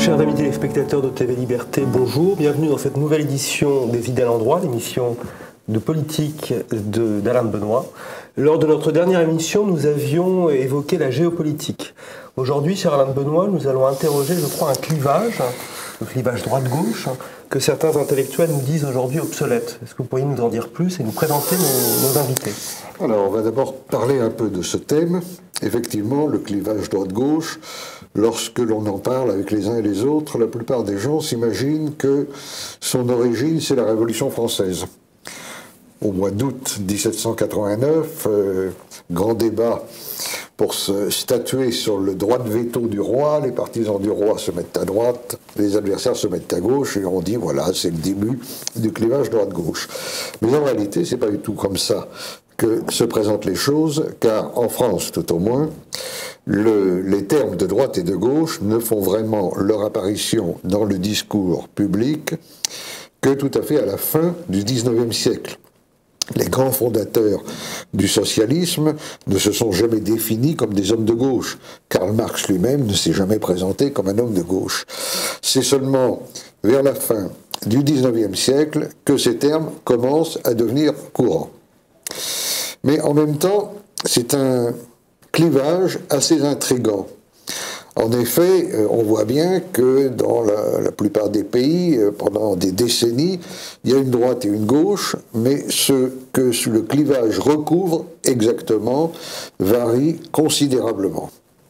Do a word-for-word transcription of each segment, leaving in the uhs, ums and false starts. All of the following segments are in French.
Chers amis téléspectateurs de T V Liberté, bonjour, bienvenue dans cette nouvelle édition des Idées à l'endroit, l'émission de politique d'Alain de Benoît. Lors de notre dernière émission, nous avions évoqué la géopolitique. Aujourd'hui, cher Alain de Benoît, nous allons interroger, je crois, un clivage, le clivage droite-gauche, que certains intellectuels nous disent aujourd'hui obsolète. Est-ce que vous pourriez nous en dire plus et nous présenter nos, nos invités? Alors, on va d'abord parler un peu de ce thème. Effectivement, le clivage droite-gauche, lorsque l'on en parle avec les uns et les autres, la plupart des gens s'imaginent que son origine, c'est la Révolution française. Au mois d'août mille sept cent quatre-vingt-neuf, euh, grand débat pour se statuer sur le droit de veto du roi. Les partisans du roi se mettent à droite, les adversaires se mettent à gauche, et on dit, voilà, c'est le début du clivage droite-gauche. Mais en réalité, c'est pas du tout comme ça que se présentent les choses, car en France, tout au moins, le, les termes de droite et de gauche ne font vraiment leur apparition dans le discours public que tout à fait à la fin du dix-neuvième siècle. Les grands fondateurs du socialisme ne se sont jamais définis comme des hommes de gauche. Karl Marx lui-même ne s'est jamais présenté comme un homme de gauche. C'est seulement vers la fin du dix-neuvième siècle que ces termes commencent à devenir courants. Mais en même temps, c'est un clivage assez intrigant. En effet, on voit bien que dans la, la plupart des pays, pendant des décennies, il y a une droite et une gauche, mais ce que le clivage recouvre exactement varie considérablement.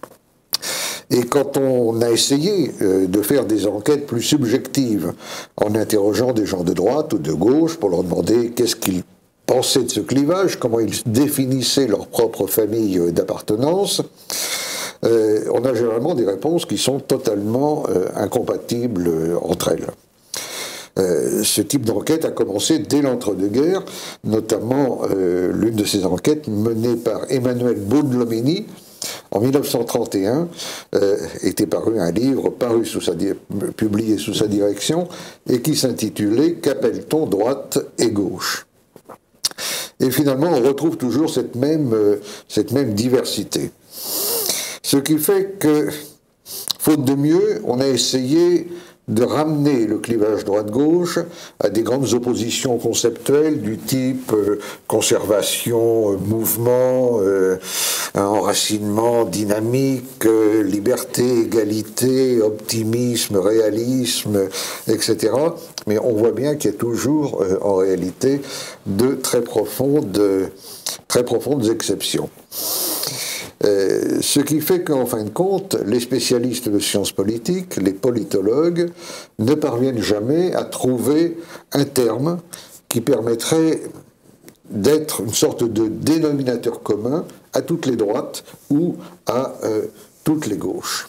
Et quand on a essayé de faire des enquêtes plus subjectives, en interrogeant des gens de droite ou de gauche pour leur demander qu'est-ce qu'ils pensaient de ce clivage, comment ils définissaient leur propre famille d'appartenance, Euh, on a généralement des réponses qui sont totalement euh, incompatibles euh, entre elles. Euh, ce type d'enquête a commencé dès l'entre-deux-guerres, notamment euh, l'une de ces enquêtes menée par Emmanuel Baudelomini en mille neuf cent trente et un, euh, était paru un livre paru sous sa publié sous sa direction et qui s'intitulait « Qu'appelle-t-on droite et gauche ?» Et finalement, on retrouve toujours cette même, euh, cette même diversité. Ce qui fait que, faute de mieux, on a essayé de ramener le clivage droite-gauche à des grandes oppositions conceptuelles du type euh, conservation, euh, mouvement, euh, enracinement, dynamique, euh, liberté, égalité, optimisme, réalisme, et cetera. Mais on voit bien qu'il y a toujours, euh, en réalité, de très profondes, très profondes exceptions. Euh, ce qui fait qu'en fin de compte, les spécialistes de sciences politiques, les politologues, ne parviennent jamais à trouver un terme qui permettrait d'être une sorte de dénominateur commun à toutes les droites ou à euh, toutes les gauches.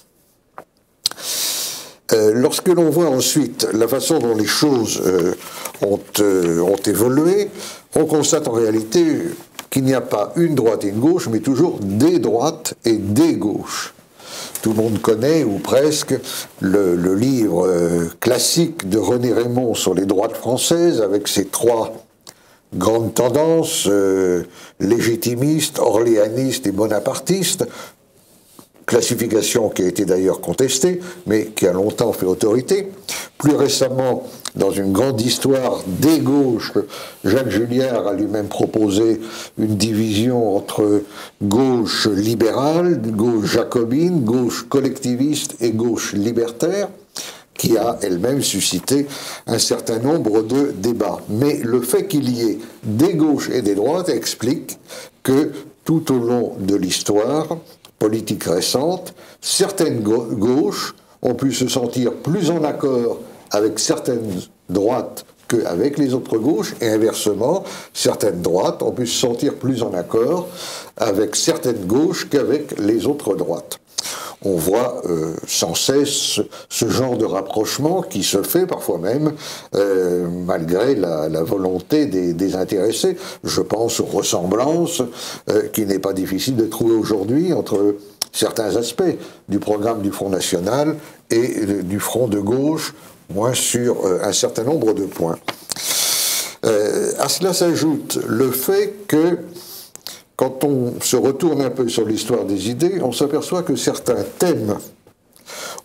Euh, lorsque l'on voit ensuite la façon dont les choses euh, ont, euh, ont évolué, on constate en réalité qu'il n'y a pas une droite et une gauche, mais toujours des droites et des gauches. Tout le monde connaît, ou presque, le, le livre euh, classique de René Raymond sur les droites françaises, avec ses trois grandes tendances, euh, légitimistes, orléanistes et bonapartistes, classification qui a été d'ailleurs contestée, mais qui a longtemps fait autorité. Plus récemment, dans une grande histoire des gauches, Jacques Julliard a lui-même proposé une division entre gauche libérale, gauche jacobine, gauche collectiviste et gauche libertaire, qui a elle-même suscité un certain nombre de débats. Mais le fait qu'il y ait des gauches et des droites explique que tout au long de l'histoire politique récente, certaines gauches ont pu se sentir plus en accord avec certaines droites qu'avec les autres gauches, et inversement, certaines droites ont pu se sentir plus en accord avec certaines gauches qu'avec les autres droites. On voit euh, sans cesse ce, ce genre de rapprochement qui se fait parfois même euh, malgré la, la volonté des, des intéressés. Je pense aux ressemblances euh, qu'il n'est pas difficile de trouver aujourd'hui entre certains aspects du programme du Front National et euh, du Front de gauche, moins sur euh, un certain nombre de points. Euh, à cela s'ajoute le fait que quand on se retourne un peu sur l'histoire des idées, on s'aperçoit que certains thèmes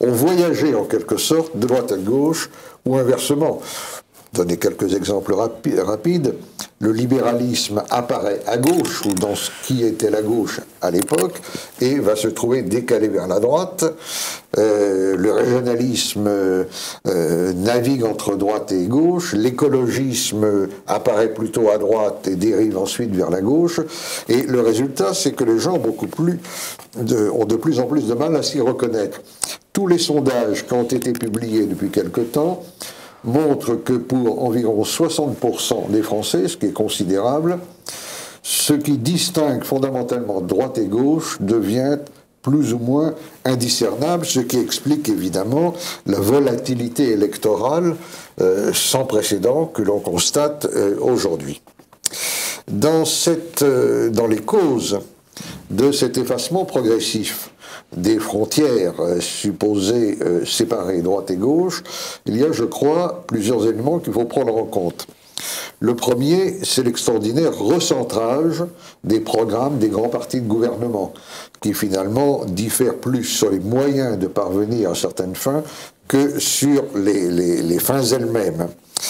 ont voyagé en quelque sorte de droite à gauche ou inversement. Donner quelques exemples rapi rapides. Le libéralisme apparaît à gauche, ou dans ce qui était la gauche à l'époque, et va se trouver décalé vers la droite. Euh, le régionalisme euh, navigue entre droite et gauche. L'écologisme apparaît plutôt à droite et dérive ensuite vers la gauche. Et le résultat, c'est que les gens ont, beaucoup plus de, ont de plus en plus de mal à s'y reconnaître. Tous les sondages qui ont été publiés depuis quelque temps montre que pour environ soixante pour cent des Français, ce qui est considérable, ce qui distingue fondamentalement droite et gauche devient plus ou moins indiscernable, ce qui explique évidemment la volatilité électorale euh, sans précédent que l'on constate euh, aujourd'hui. Dans, cette, euh, dans les causes de cet effacement progressif des frontières euh, supposées euh, séparer droite et gauche, il y a, je crois, plusieurs éléments qu'il faut prendre en compte. Le premier, c'est l'extraordinaire recentrage des programmes des grands partis de gouvernement, qui finalement diffèrent plus sur les moyens de parvenir à certaines fins que sur les, les, les fins elles-mêmes.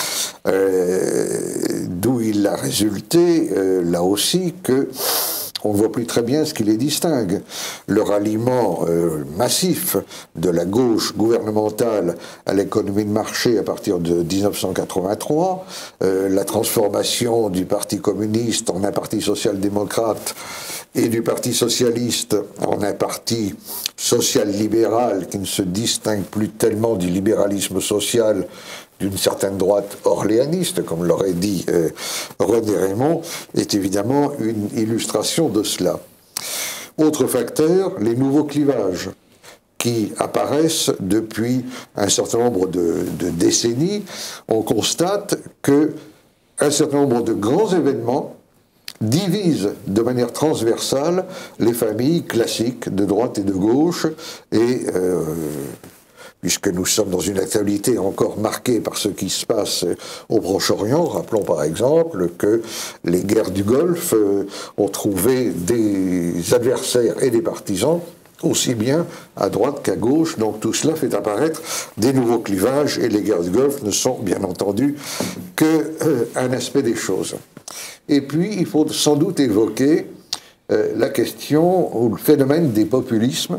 Euh, D'où il a résulté, euh, là aussi, que on ne voit plus très bien ce qui les distingue. Le ralliement euh, massif de la gauche gouvernementale à l'économie de marché à partir de mille neuf cent quatre-vingt-trois, euh, la transformation du Parti communiste en un parti social-démocrate et du Parti socialiste en un parti social-libéral qui ne se distingue plus tellement du libéralisme social d'une certaine droite orléaniste, comme l'aurait dit euh, René Raymond, est évidemment une illustration de cela. Autre facteur, les nouveaux clivages qui apparaissent depuis un certain nombre de, de décennies. On constate qu'un certain nombre de grands événements divisent de manière transversale les familles classiques de droite et de gauche, et euh, puisque nous sommes dans une actualité encore marquée par ce qui se passe au Proche-Orient. Rappelons par exemple que les guerres du Golfe euh, ont trouvé des adversaires et des partisans aussi bien à droite qu'à gauche. Donc tout cela fait apparaître des nouveaux clivages, et les guerres du Golfe ne sont bien entendu qu'un euh, aspect des choses. Et puis il faut sans doute évoquer euh, la question ou le phénomène des populismes,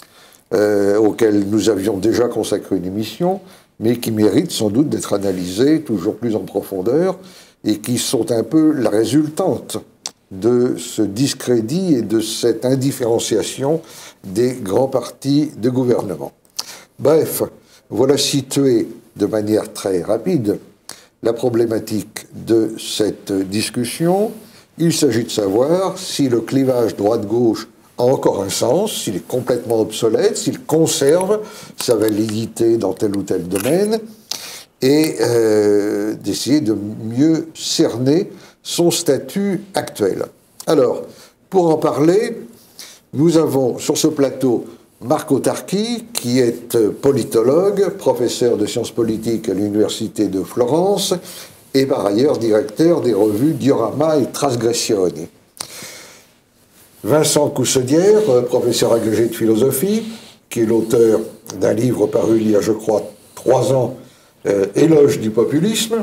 Euh, auquel nous avions déjà consacré une émission, mais qui méritent sans doute d'être analysés toujours plus en profondeur, et qui sont un peu la résultante de ce discrédit et de cette indifférenciation des grands partis de gouvernement. Bref, voilà situé de manière très rapide la problématique de cette discussion. Il s'agit de savoir si le clivage droite-gauche a encore un sens, s'il est complètement obsolète, s'il conserve sa validité dans tel ou tel domaine, et euh, d'essayer de mieux cerner son statut actuel. Alors, pour en parler, nous avons sur ce plateau Marco Tarchi, qui est politologue, professeur de sciences politiques à l'Université de Florence, et par ailleurs directeur des revues Diorama et Trasgressioni. Vincent Coussedière, professeur agrégé de philosophie, qui est l'auteur d'un livre paru il y a, je crois, trois ans, euh, Éloge du populisme.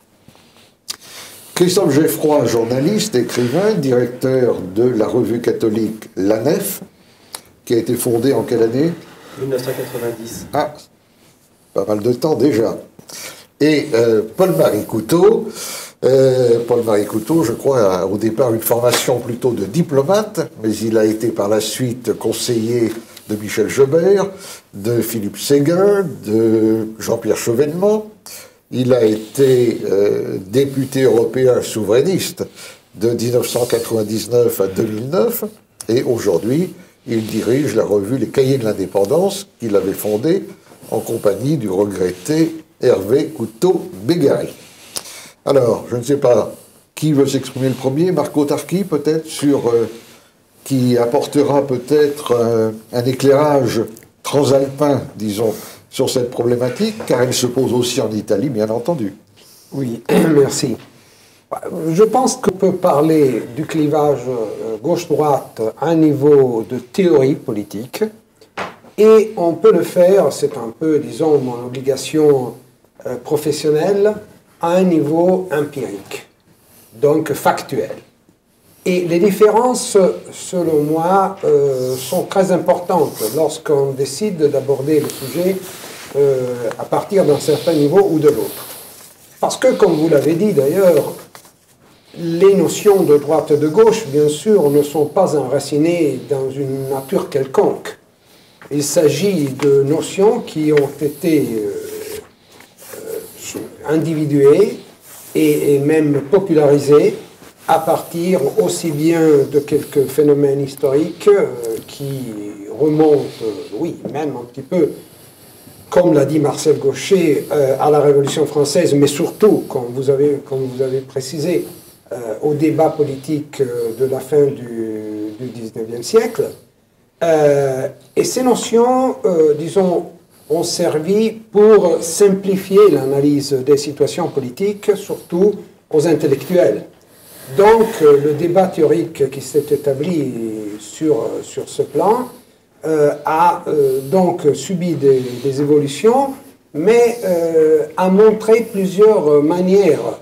Christophe Geffroy, journaliste, écrivain, directeur de la revue catholique La Nef, qui a été fondée en quelle année? mille neuf cent quatre-vingt-dix. Ah, pas mal de temps déjà. Et euh, Paul-Marie Couteau, Euh, Paul-Marie Couteau, je crois, a au départ une formation plutôt de diplomate, mais il a été par la suite conseiller de Michel Joubert, de Philippe Séguin, de Jean-Pierre Chevènement. Il a été euh, député européen souverainiste de mille neuf cent quatre-vingt-dix-neuf à deux mille neuf, et aujourd'hui, il dirige la revue Les Cahiers de l'Indépendance, qu'il avait fondée en compagnie du regretté Hervé Couteau-Bégari. Alors, je ne sais pas qui veut s'exprimer le premier, Marco Tarchi peut-être, sur euh, qui apportera peut-être euh, un éclairage transalpin, disons, sur cette problématique, car elle se pose aussi en Italie, bien entendu. Oui, merci. Je pense qu'on peut parler du clivage gauche-droite à un niveau de théorie politique et on peut le faire, c'est un peu, disons, mon obligation euh, professionnelle, à un niveau empirique, donc factuel. Et les différences, selon moi, euh, sont très importantes lorsqu'on décide d'aborder le sujet euh, à partir d'un certain niveau ou de l'autre. Parce que, comme vous l'avez dit d'ailleurs, les notions de droite et de gauche, bien sûr, ne sont pas enracinées dans une nature quelconque. Il s'agit de notions qui ont été euh, euh, individuées et, et même popularisées à partir aussi bien de quelques phénomènes historiques euh, qui remontent, euh, oui, même un petit peu, comme l'a dit Marcel Gauchet, euh, à la Révolution française, mais surtout, comme vous avez, comme vous avez précisé, euh, au débat politique euh, de la fin du, du dix-neuvième siècle. Euh, et ces notions, euh, disons, ont servi pour simplifier l'analyse des situations politiques, surtout aux intellectuels. Donc, euh, le débat théorique qui s'est établi sur, sur ce plan euh, a euh, donc subi des, des évolutions, mais euh, a montré plusieurs manières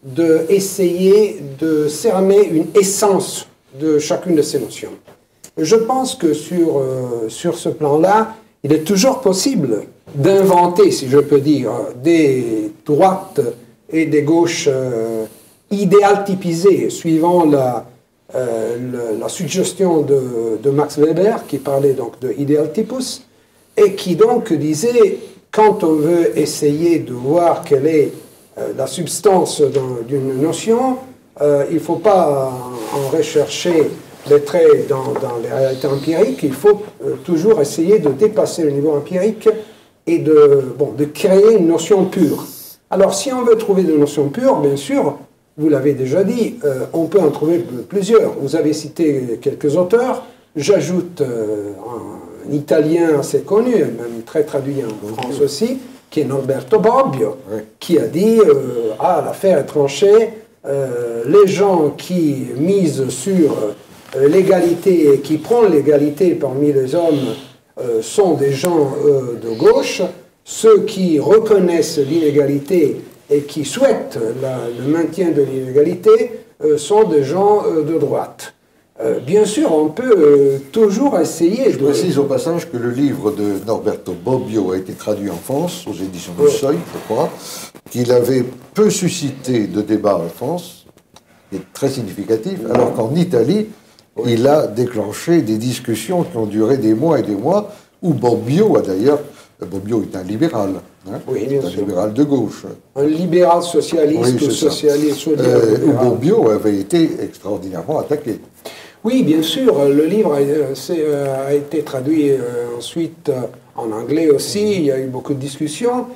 d'essayer de cerner une essence de chacune de ces notions. Je pense que sur, euh, sur ce plan-là, il est toujours possible d'inventer, si je peux dire, des droites et des gauches euh, idéal typisé, suivant la, euh, le, la suggestion de, de Max Weber, qui parlait donc de idéal typus, et qui donc disait, quand on veut essayer de voir quelle est euh, la substance d'une notion, euh, il ne faut pas en rechercher les traits dans, dans les réalités empiriques, il faut euh, toujours essayer de dépasser le niveau empirique et de, bon, de créer une notion pure. Alors, si on veut trouver des notions pures, bien sûr, vous l'avez déjà dit, euh, on peut en trouver plusieurs. Vous avez cité quelques auteurs. J'ajoute euh, un, un italien assez connu, même très traduit en France aussi, qui est Norberto Bobbio, oui. qui a dit euh, « Ah, l'affaire est tranchée, euh, les gens qui misent sur euh, l'égalité et qui prennent l'égalité parmi les hommes euh, sont des gens euh, de gauche. Ceux qui reconnaissent l'inégalité et qui souhaitent la, le maintien de l'inégalité euh, sont des gens euh, de droite. Euh, bien sûr, on peut euh, toujours essayer Je de... précise au passage que le livre de Norberto Bobbio a été traduit en France, aux éditions du oui. Seuil, je crois, qu'il avait peu suscité de débats en France, qui est très significatif, alors qu'en Italie, oui. il a déclenché des discussions qui ont duré des mois et des mois, où Bobbio a d'ailleurs... Bobbio est un libéral, hein, oui, bien un sûr. libéral de gauche. Un libéral socialiste oui, ou socialiste. Euh, où Bobbio avait été extraordinairement attaqué. Oui, bien sûr. Le livre a, a été traduit ensuite en anglais aussi. Mmh. Il y a eu beaucoup de discussions.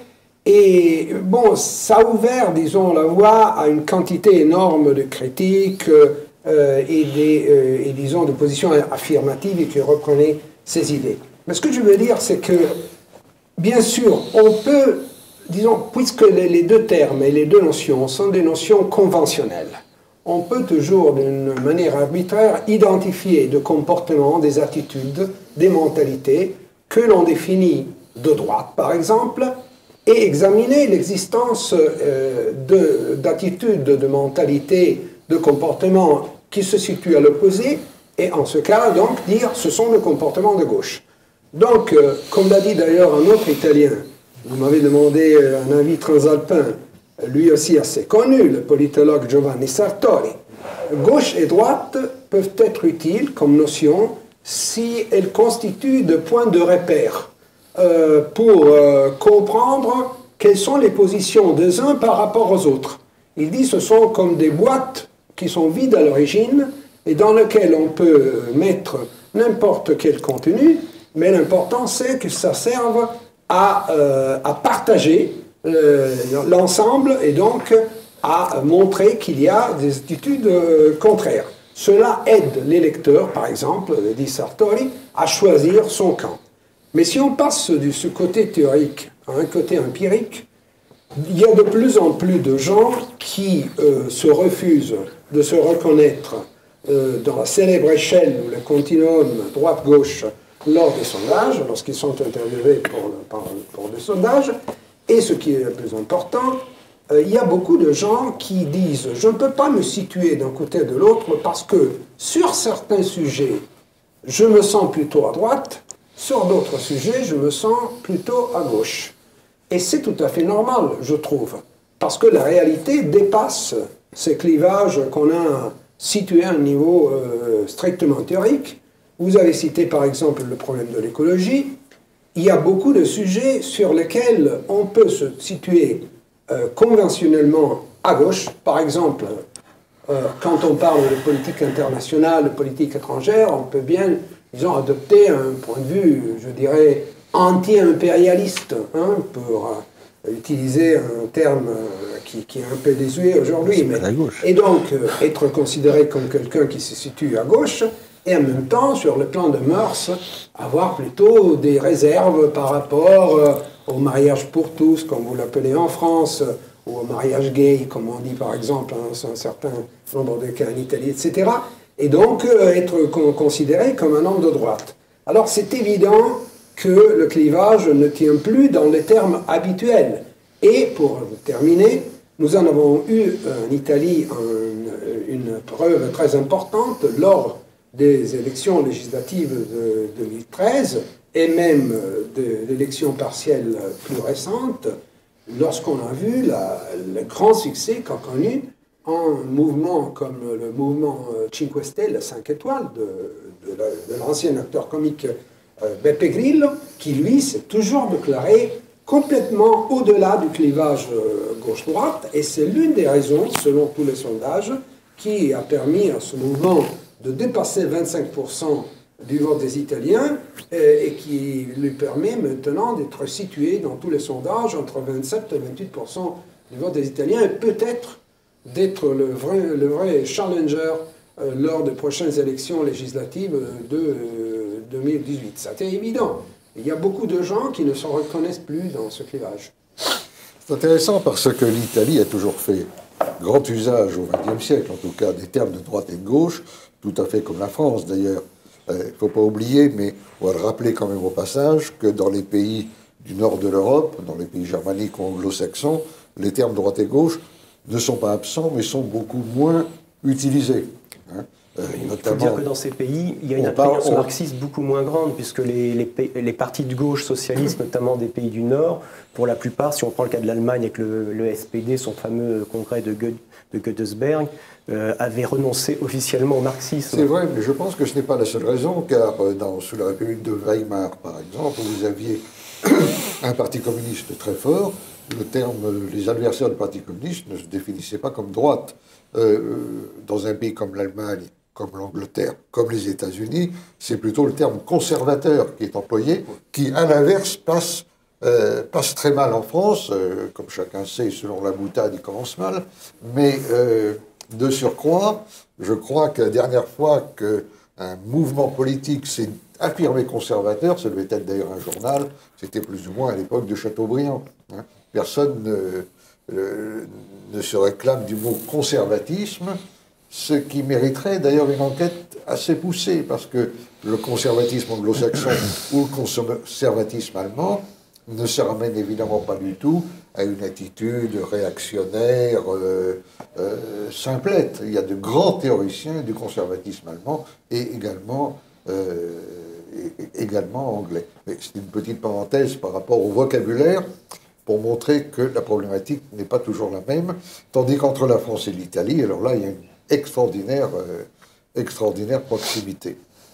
Et bon, ça a ouvert, disons, la voie à une quantité énorme de critiques euh, et, des, euh, et, disons, de positions affirmatives qui reprenaient ces idées. Mais ce que je veux dire, c'est que bien sûr, on peut, disons, puisque les deux termes et les deux notions sont des notions conventionnelles, on peut toujours, d'une manière arbitraire, identifier des comportements, des attitudes, des mentalités que l'on définit de droite, par exemple, et examiner l'existence euh, d'attitudes, de, de mentalités, de comportements qui se situent à l'opposé, et en ce cas, donc, dire ce sont des comportements de gauche. Donc, euh, comme l'a dit d'ailleurs un autre Italien, vous m'avez demandé euh, un avis transalpin, lui aussi assez connu, le politologue Giovanni Sartori. Gauche et droite peuvent être utiles comme notion si elles constituent des points de repère euh, pour euh, comprendre quelles sont les positions des uns par rapport aux autres. Il dit que ce sont comme des boîtes qui sont vides à l'origine et dans lesquelles on peut mettre n'importe quel contenu, mais l'important, c'est que ça serve à, euh, à partager euh, l'ensemble et donc à montrer qu'il y a des attitudes euh, contraires. Cela aide les lecteurs, par exemple, dit Sartori, à choisir son camp. Mais si on passe de ce côté théorique à un côté empirique, il y a de plus en plus de gens qui euh, se refusent de se reconnaître euh, dans la célèbre échelle où le continuum droite-gauche lors des sondages, lorsqu'ils sont interviewés pour, le, pour, pour le sondage. Et ce qui est le plus important, euh, il y a beaucoup de gens qui disent « je ne peux pas me situer d'un côté ou de l'autre parce que sur certains sujets, je me sens plutôt à droite, sur d'autres sujets, je me sens plutôt à gauche. » Et c'est tout à fait normal, je trouve, parce que la réalité dépasse ces clivages qu'on a situés à un niveau euh, strictement théorique. Vous avez cité par exemple le problème de l'écologie. Il y a beaucoup de sujets sur lesquels on peut se situer euh, conventionnellement à gauche. Par exemple, euh, quand on parle de politique internationale, de politique étrangère, on peut bien, disons, adopter un point de vue, je dirais, anti-impérialiste, hein, pour euh, utiliser un terme euh, qui, qui est un peu désuet aujourd'hui. Mais... Et donc, euh, être considéré comme quelqu'un qui se situe à gauche, et en même temps, sur le plan de mœurs, avoir plutôt des réserves par rapport euh, au mariage pour tous, comme vous l'appelez en France, ou au mariage gay, comme on dit par exemple dans un certain nombre de cas en Italie, et cetera. Et donc euh, être con considéré comme un homme de droite. Alors c'est évident que le clivage ne tient plus dans les termes habituels. Et pour terminer, nous en avons eu en Italie un, une preuve très importante lors des élections législatives de deux mille treize et même de l'élection partielle plus récente, lorsqu'on a vu la, le grand succès qu'a connu un mouvement comme le mouvement Cinque Stelle, cinq étoiles, de, de l'ancien acteur comique euh, Beppe Grillo, qui lui s'est toujours déclaré complètement au-delà du clivage gauche-droite, et c'est l'une des raisons, selon tous les sondages, qui a permis à ce mouvement de dépasser vingt-cinq pour cent du vote des Italiens et, et qui lui permet maintenant d'être situé dans tous les sondages entre vingt-sept et vingt-huit pour cent du vote des Italiens et peut-être d'être le vrai, le vrai challenger euh, lors des prochaines élections législatives de euh, deux mille dix-huit. C'était évident. Il y a beaucoup de gens qui ne se reconnaissent plus dans ce clivage. C'est intéressant parce que l'Italie a toujours fait grand usage au vingtième siècle, en tout cas, des termes de droite et de gauche, tout à fait comme la France d'ailleurs. Il ne faut pas oublier, mais on va le rappeler quand même au passage, que dans les pays du nord de l'Europe, dans les pays germaniques ou anglo-saxons, les termes droite et gauche ne sont pas absents, mais sont beaucoup moins utilisés. Hein. Euh, il faut dire que dans ces pays, il y a une imprégnation marxiste beaucoup moins grande, puisque les, les, les partis de gauche socialistes, notamment des pays du Nord, pour la plupart, si on prend le cas de l'Allemagne avec le, le S P D, son fameux congrès de, Goe, de Göttesberg, euh, avaient renoncé officiellement au marxisme. C'est vrai, mais je pense que ce n'est pas la seule raison, car dans, sous la République de Weimar, par exemple, vous aviez un parti communiste très fort, le terme, les adversaires du parti communiste ne se définissaient pas comme droite. Euh, dans un pays comme l'Allemagne, comme l'Angleterre, comme les États-Unis, c'est plutôt le terme conservateur qui est employé, qui, à l'inverse, passe, euh, passe très mal en France. Euh, comme chacun sait, selon la boutade, il commence mal. Mais euh, de surcroît, je crois que la dernière fois qu'un mouvement politique s'est affirmé conservateur, ça devait être d'ailleurs un journal, c'était plus ou moins à l'époque de Chateaubriand. Hein. Personne ne, euh, ne se réclame du mot conservatisme, ce qui mériterait d'ailleurs une enquête assez poussée, parce que le conservatisme anglo-saxon ou le conservatisme allemand ne se ramène évidemment pas du tout à une attitude réactionnaire, euh, euh, simplette. Il y a de grands théoriciens du conservatisme allemand et également, euh, et également anglais. Mais c'est une petite parenthèse par rapport au vocabulaire, pour montrer que la problématique n'est pas toujours la même, tandis qu'entre la France et l'Italie, alors là, il y a une extraordinaire, euh, extraordinaire proximité.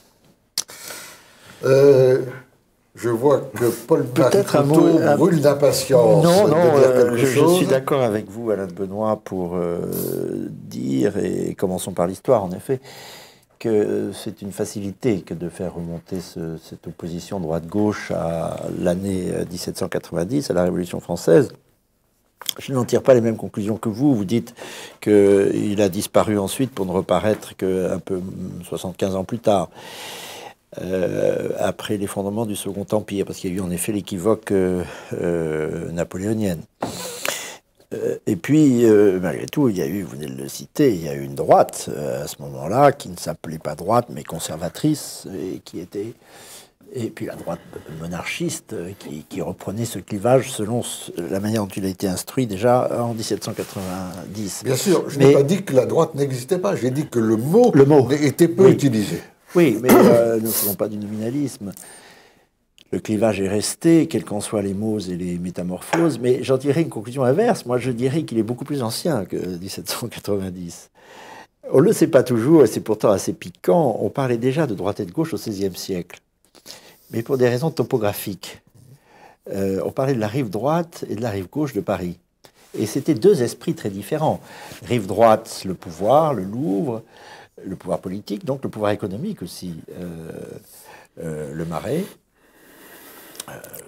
Euh, je vois que Paul-Marie Couteau brûle d'impatience. Non, non, euh, je, je suis d'accord avec vous, Alain de Benoît, pour euh, dire, et commençons par l'histoire, en effet, que c'est une facilité que de faire remonter ce, cette opposition droite-gauche à l'année dix-sept cent quatre-vingt-dix, à la Révolution française. Je n'en tire pas les mêmes conclusions que vous. Vous dites qu'il a disparu ensuite pour ne reparaître qu'un peu soixante-quinze ans plus tard, euh, après l'effondrement du Second Empire, parce qu'il y a eu en effet l'équivoque euh, euh, napoléonienne. Et puis, euh, malgré tout, il y a eu, vous venez de le citer, il y a eu une droite euh, à ce moment-là, qui ne s'appelait pas droite, mais conservatrice, et qui était et puis la droite monarchiste qui, qui reprenait ce clivage selon la manière dont il a été instruit déjà en dix-sept cent quatre-vingt-dix. Bien sûr, je mais, n'ai pas dit que la droite n'existait pas, j'ai dit que le mot, le mot était peu oui. utilisé. Oui, mais euh, ne faisons pas du nominalisme. Le clivage est resté, quels qu'en soient les mots et les métamorphoses, mais j'en dirais une conclusion inverse. Moi, je dirais qu'il est beaucoup plus ancien que dix-sept cent quatre-vingt-dix. On ne le sait pas toujours, et c'est pourtant assez piquant. On parlait déjà de droite et de gauche au seizième siècle, mais pour des raisons topographiques. Euh, on parlait de la rive droite et de la rive gauche de Paris. Et c'était deux esprits très différents. Rive droite, le pouvoir, le Louvre, le pouvoir politique, donc le pouvoir économique aussi, euh, euh, le Marais. Euh,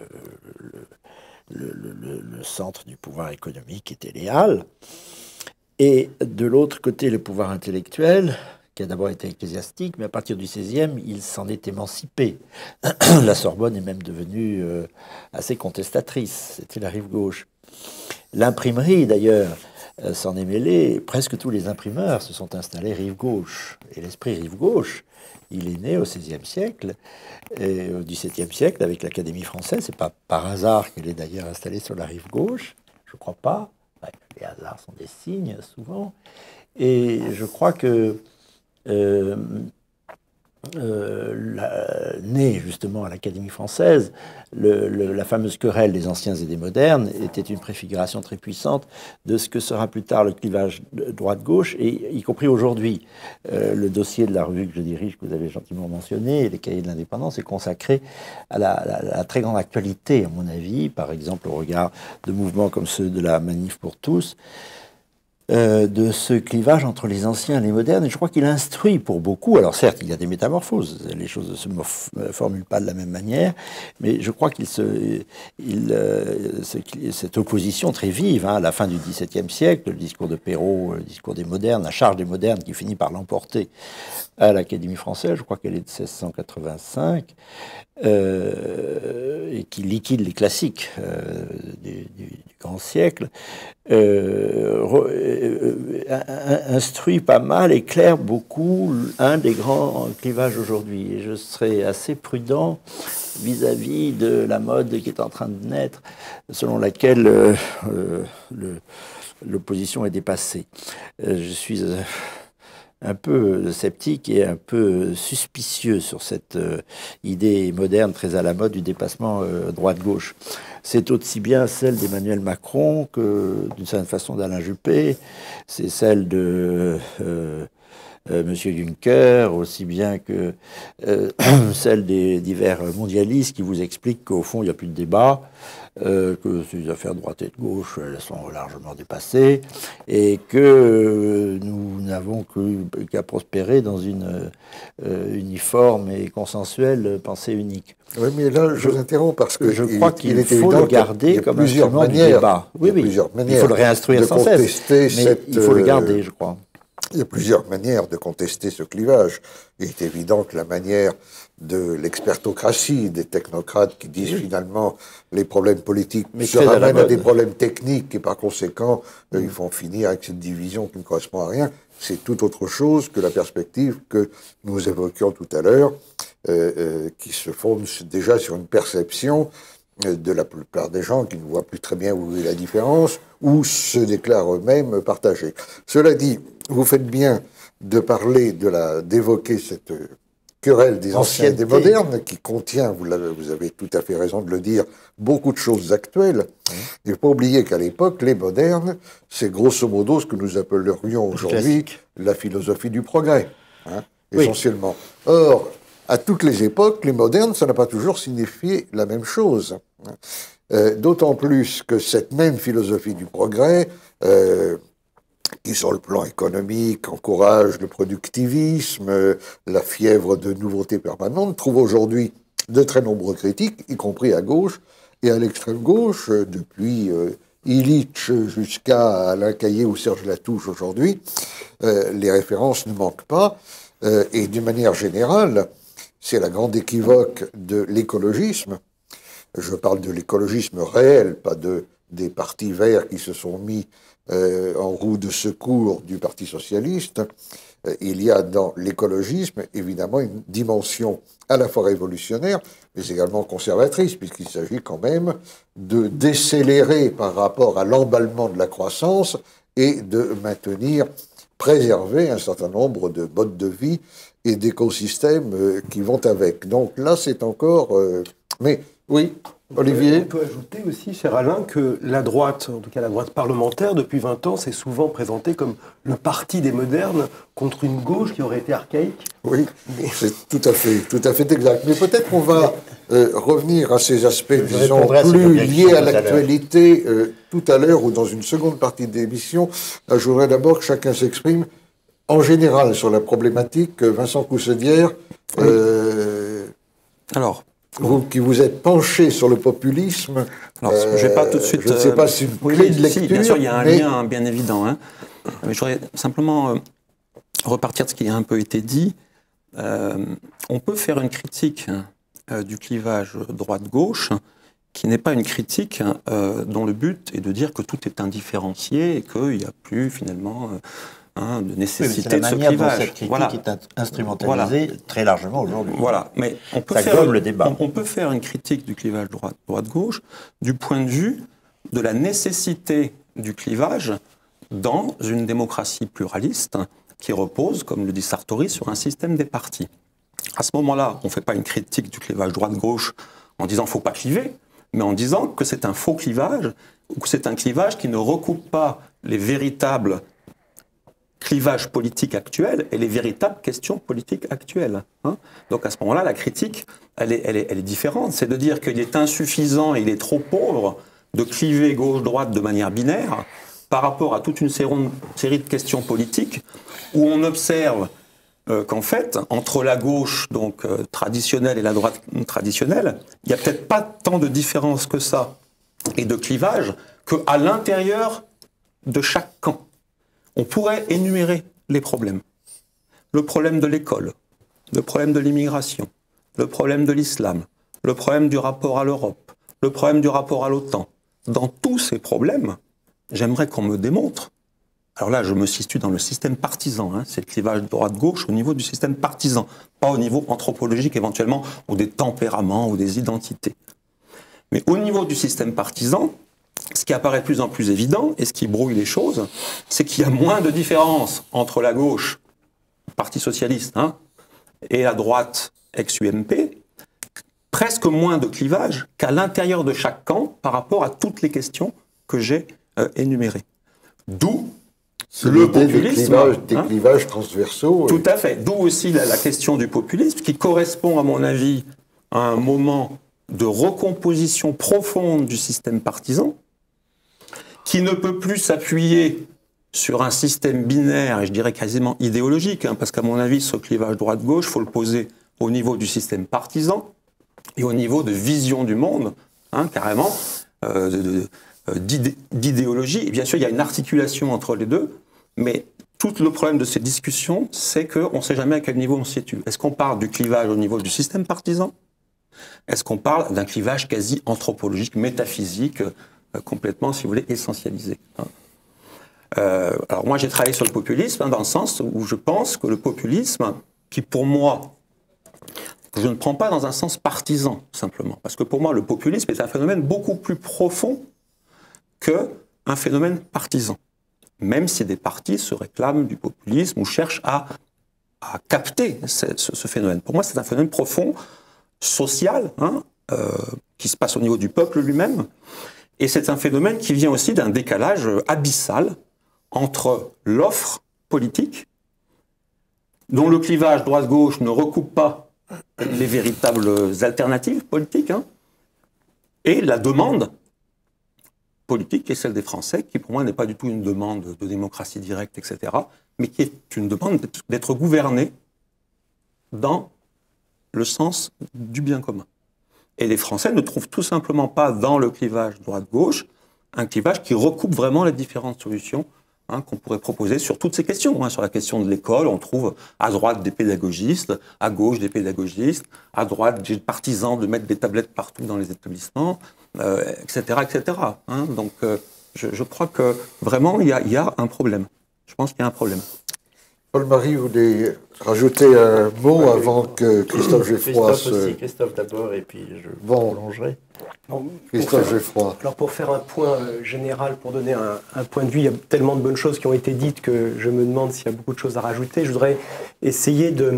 le, le, le, le centre du pouvoir économique était les Halles, et de l'autre côté le pouvoir intellectuel, qui a d'abord été ecclésiastique, mais à partir du seizième, il s'en est émancipé. La Sorbonne est même devenue euh, assez contestatrice, c'était la rive gauche. L'imprimerie, d'ailleurs, euh, s'en est mêlée, presque tous les imprimeurs se sont installés rive gauche, et l'esprit rive gauche, il est né au seizième siècle, et au dix-septième siècle avec l'Académie française. C'est pas par hasard qu'elle est d'ailleurs installée sur la rive gauche, je crois pas. Ouais, les hasards sont des signes souvent. Et je crois que euh, euh, la, né justement à l'Académie française, le, le, la fameuse querelle des anciens et des modernes était une préfiguration très puissante de ce que sera plus tard le clivage droite-gauche, et y compris aujourd'hui. Euh, le dossier de la revue que je dirige, que vous avez gentiment mentionné, les cahiers de l'indépendance, est consacré à la, la, la très grande actualité, à mon avis, par exemple au regard de mouvements comme ceux de la Manif pour tous, Euh, de ce clivage entre les anciens et les modernes, et je crois qu'il instruit pour beaucoup. Alors certes, il y a des métamorphoses, les choses ne se formulent pas de la même manière, mais je crois qu'il se, il, euh, ce, cette opposition très vive, hein, à la fin du dix-septième siècle, le discours de Perrault, le discours des modernes, la charge des modernes qui finit par l'emporter à l'Académie française, je crois qu'elle est de seize cent quatre-vingt-cinq, euh, et qui liquide les classiques euh, du, du, du grand siècle, euh, re, euh, instruit pas mal, éclaire beaucoup un des grands clivages aujourd'hui. Et je serais assez prudent vis-à-vis de la mode qui est en train de naître, selon laquelle euh, euh, l'opposition est dépassée. Euh, je suis euh, un peu sceptique et un peu suspicieux sur cette euh, idée moderne très à la mode du dépassement euh, droite-gauche. C'est aussi bien celle d'Emmanuel Macron que, d'une certaine façon, d'Alain Juppé. C'est celle de euh, euh, M. Juncker, aussi bien que euh, celle des divers mondialistes qui vous expliquent qu'au fond, il n'y a plus de débat, euh, que ces affaires de droite et de gauche, elles sont largement dépassées, et que euh, nous n'avons qu'à prospérer dans une euh, uniforme et consensuelle pensée unique. Oui, mais là, je, je vous interromps parce que je crois qu'il faut évident le garder comme instrument du débat. Oui, oui. Il faut le réinstruire de sans cesse, mais cette, il faut le garder, je crois. Il y a plusieurs manières de contester ce clivage. Il est évident que la manière de l'expertocratie, des technocrates qui disent oui. finalement les problèmes politiques mais se ramènent à, à des problèmes techniques et par conséquent mmh. ils font finir avec cette division qui ne correspond à rien, c'est tout autre chose que la perspective que nous évoquions tout à l'heure, euh, euh, qui se fonde déjà sur une perception de la plupart des gens qui ne voient plus très bien où est la différence ou se déclarent eux-mêmes partagés. Cela dit, vous faites bien de parler, de la, d'évoquer cette querelle des anciens et des modernes qui contient, vous, vous avez tout à fait raison de le dire, beaucoup de choses actuelles. Mmh. Il ne faut pas oublier qu'à l'époque, les modernes, c'est grosso modo ce que nous appellerions aujourd'hui la philosophie du progrès, hein, oui. essentiellement. Or, à toutes les époques, les modernes, ça n'a pas toujours signifié la même chose. Euh, d'autant plus que cette même philosophie du progrès, euh, qui sur le plan économique encourage le productivisme, euh, la fièvre de nouveautés permanentes, trouve aujourd'hui de très nombreux critiques, y compris à gauche et à l'extrême gauche, euh, depuis euh, Illich jusqu'à Alain Caillé ou Serge Latouche aujourd'hui. Euh, les références ne manquent pas, euh, et d'une manière générale, c'est la grande équivoque de l'écologisme. Je parle de l'écologisme réel, pas de des partis verts qui se sont mis euh, en roue de secours du Parti socialiste, euh, il y a dans l'écologisme évidemment une dimension à la fois révolutionnaire, mais également conservatrice, puisqu'il s'agit quand même de décélérer par rapport à l'emballement de la croissance et de maintenir, préserver un certain nombre de modes de vie et d'écosystèmes euh, qui vont avec. Donc là, c'est encore... Euh, mais oui, Olivier. On peut ajouter aussi, cher Alain, que la droite, en tout cas la droite parlementaire, depuis vingt ans, s'est souvent présentée comme le parti des modernes contre une gauche qui aurait été archaïque. Oui, c'est tout à fait, tout à fait exact. Mais peut-être qu'on va euh, revenir à ces aspects, Je disons, plus liés à l'actualité euh, tout à l'heure ou dans une seconde partie de l'émission. Là, je voudrais d'abord que chacun s'exprime en général sur la problématique. Vincent Coussedière, euh, alors, vous qui vous êtes penché sur le populisme, alors, euh, je vais pas tout de suite. Je ne sais pas si une oui, clé de lecture. Si, bien sûr, il y a un mais... lien bien évident. Hein. Mais je voudrais simplement euh, repartir de ce qui a un peu été dit. Euh, on peut faire une critique euh, du clivage droite-gauche qui n'est pas une critique euh, dont le but est de dire que tout est indifférencié et qu'il n'y a plus finalement euh, hein, de nécessité oui, de ce clivage. clivage. Cette critique voilà. est instrumentalisée voilà. très largement aujourd'hui. Voilà, mais on peut, Ça faire gomme le débat. On, on peut faire une critique du clivage droite, droite-gauche du point de vue de la nécessité du clivage dans une démocratie pluraliste qui repose, comme le dit Sartori, sur un système des partis. À ce moment-là, on ne fait pas une critique du clivage droite-gauche en disant qu'il ne faut pas cliver, mais en disant que c'est un faux clivage, ou que c'est un clivage qui ne recoupe pas les véritables clivages politiques actuels et les véritables questions politiques actuelles. Hein. Donc à ce moment-là, la critique, elle est, elle est, elle est différente. C'est de dire qu'il est insuffisant et il est trop pauvre de cliver gauche-droite de manière binaire par rapport à toute une série de questions politiques où on observe euh, qu'en fait, entre la gauche donc euh, traditionnelle et la droite traditionnelle, il n'y a peut-être pas tant de différence que ça et de clivage qu'à l'intérieur de chaque camp. On pourrait énumérer les problèmes. Le problème de l'école, le problème de l'immigration, le problème de l'islam, le problème du rapport à l'Europe, le problème du rapport à l'OTAN. Dans tous ces problèmes, j'aimerais qu'on me démontre, alors là je me situe dans le système partisan, hein, c'est le clivage droite-gauche au niveau du système partisan, pas au niveau anthropologique éventuellement, ou des tempéraments, ou des identités. Mais au niveau du système partisan, ce qui apparaît de plus en plus évident, et ce qui brouille les choses, c'est qu'il y a moins de différence entre la gauche, Parti socialiste, hein, et la droite, ex-U M P, presque moins de clivage qu'à l'intérieur de chaque camp par rapport à toutes les questions que j'ai euh, énumérées. D'où le populisme. Des clivages, des hein, clivages transversaux. Tout à fait. D'où aussi la, la question du populisme, qui correspond, à mon avis, à un moment de recomposition profonde du système partisan, qui ne peut plus s'appuyer sur un système binaire, et je dirais quasiment idéologique, hein, parce qu'à mon avis, ce clivage droite-gauche, il faut le poser au niveau du système partisan et au niveau de vision du monde, hein, carrément, euh, de, de, d'idéologie. Et bien sûr, il y a une articulation entre les deux, mais tout le problème de ces discussions, c'est qu'on ne sait jamais à quel niveau on se situe. Est-ce qu'on parle du clivage au niveau du système partisan ? Est-ce qu'on parle d'un clivage quasi anthropologique, métaphysique, euh, complètement, si vous voulez, essentialisé, hein. euh, Alors moi, j'ai travaillé sur le populisme, hein, dans le sens où je pense que le populisme, qui pour moi, je ne prends pas dans un sens partisan, simplement, parce que pour moi, le populisme est un phénomène beaucoup plus profond qu'un phénomène partisan, même si des partis se réclament du populisme ou cherchent à, à capter ce, ce, ce phénomène. Pour moi, c'est un phénomène profond, social, hein, euh, qui se passe au niveau du peuple lui-même, et c'est un phénomène qui vient aussi d'un décalage abyssal entre l'offre politique, dont le clivage droite-gauche ne recoupe pas les véritables alternatives politiques, hein, et la demande politique, qui est celle des Français, qui pour moi n'est pas du tout une demande de démocratie directe, et cetera, mais qui est une demande d'être gouverné dans le sens du bien commun. Et les Français ne trouvent tout simplement pas dans le clivage droite-gauche un clivage qui recoupe vraiment les différentes solutions, hein, qu'on pourrait proposer sur toutes ces questions. Hein. Sur la question de l'école, on trouve à droite des pédagogistes, à gauche des pédagogistes, à droite des partisans de mettre des tablettes partout dans les établissements, euh, et cetera, et cetera. Hein, donc, euh, je, je crois que vraiment, il y a, il y a un problème. Je pense qu'il y a un problème. Paul-Marie, vous voulez rajouter un mot ouais, avant que Christophe Geffroy Christophe se... aussi, Christophe d'abord, et puis je bon. prolongerai. Bon, Christophe faire, Geffroy. Alors pour faire un point euh, général, pour donner un, un point de vue, il y a tellement de bonnes choses qui ont été dites que je me demande s'il y a beaucoup de choses à rajouter. Je voudrais essayer de,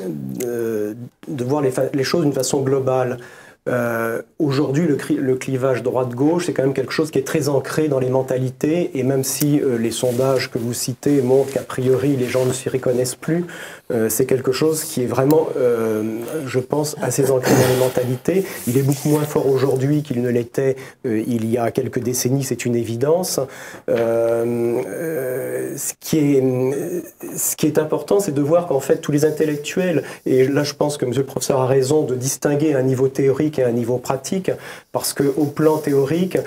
de, de voir les, les choses d'une façon globale. Euh, Aujourd'hui, le, le clivage droite-gauche, c'est quand même quelque chose qui est très ancré dans les mentalités, et même si euh, les sondages que vous citez montrent qu'a priori les gens ne s'y reconnaissent plus, euh, c'est quelque chose qui est vraiment, euh, je pense, assez ancré dans les mentalités. Il est beaucoup moins fort aujourd'hui qu'il ne l'était euh, il y a quelques décennies, c'est une évidence. Euh, euh, ce, qui est, ce qui est important, c'est de voir qu'en fait, tous les intellectuels, et là je pense que monsieur le professeur a raison de distinguer un niveau théorique et un niveau pratique, parce qu'au plan théorique,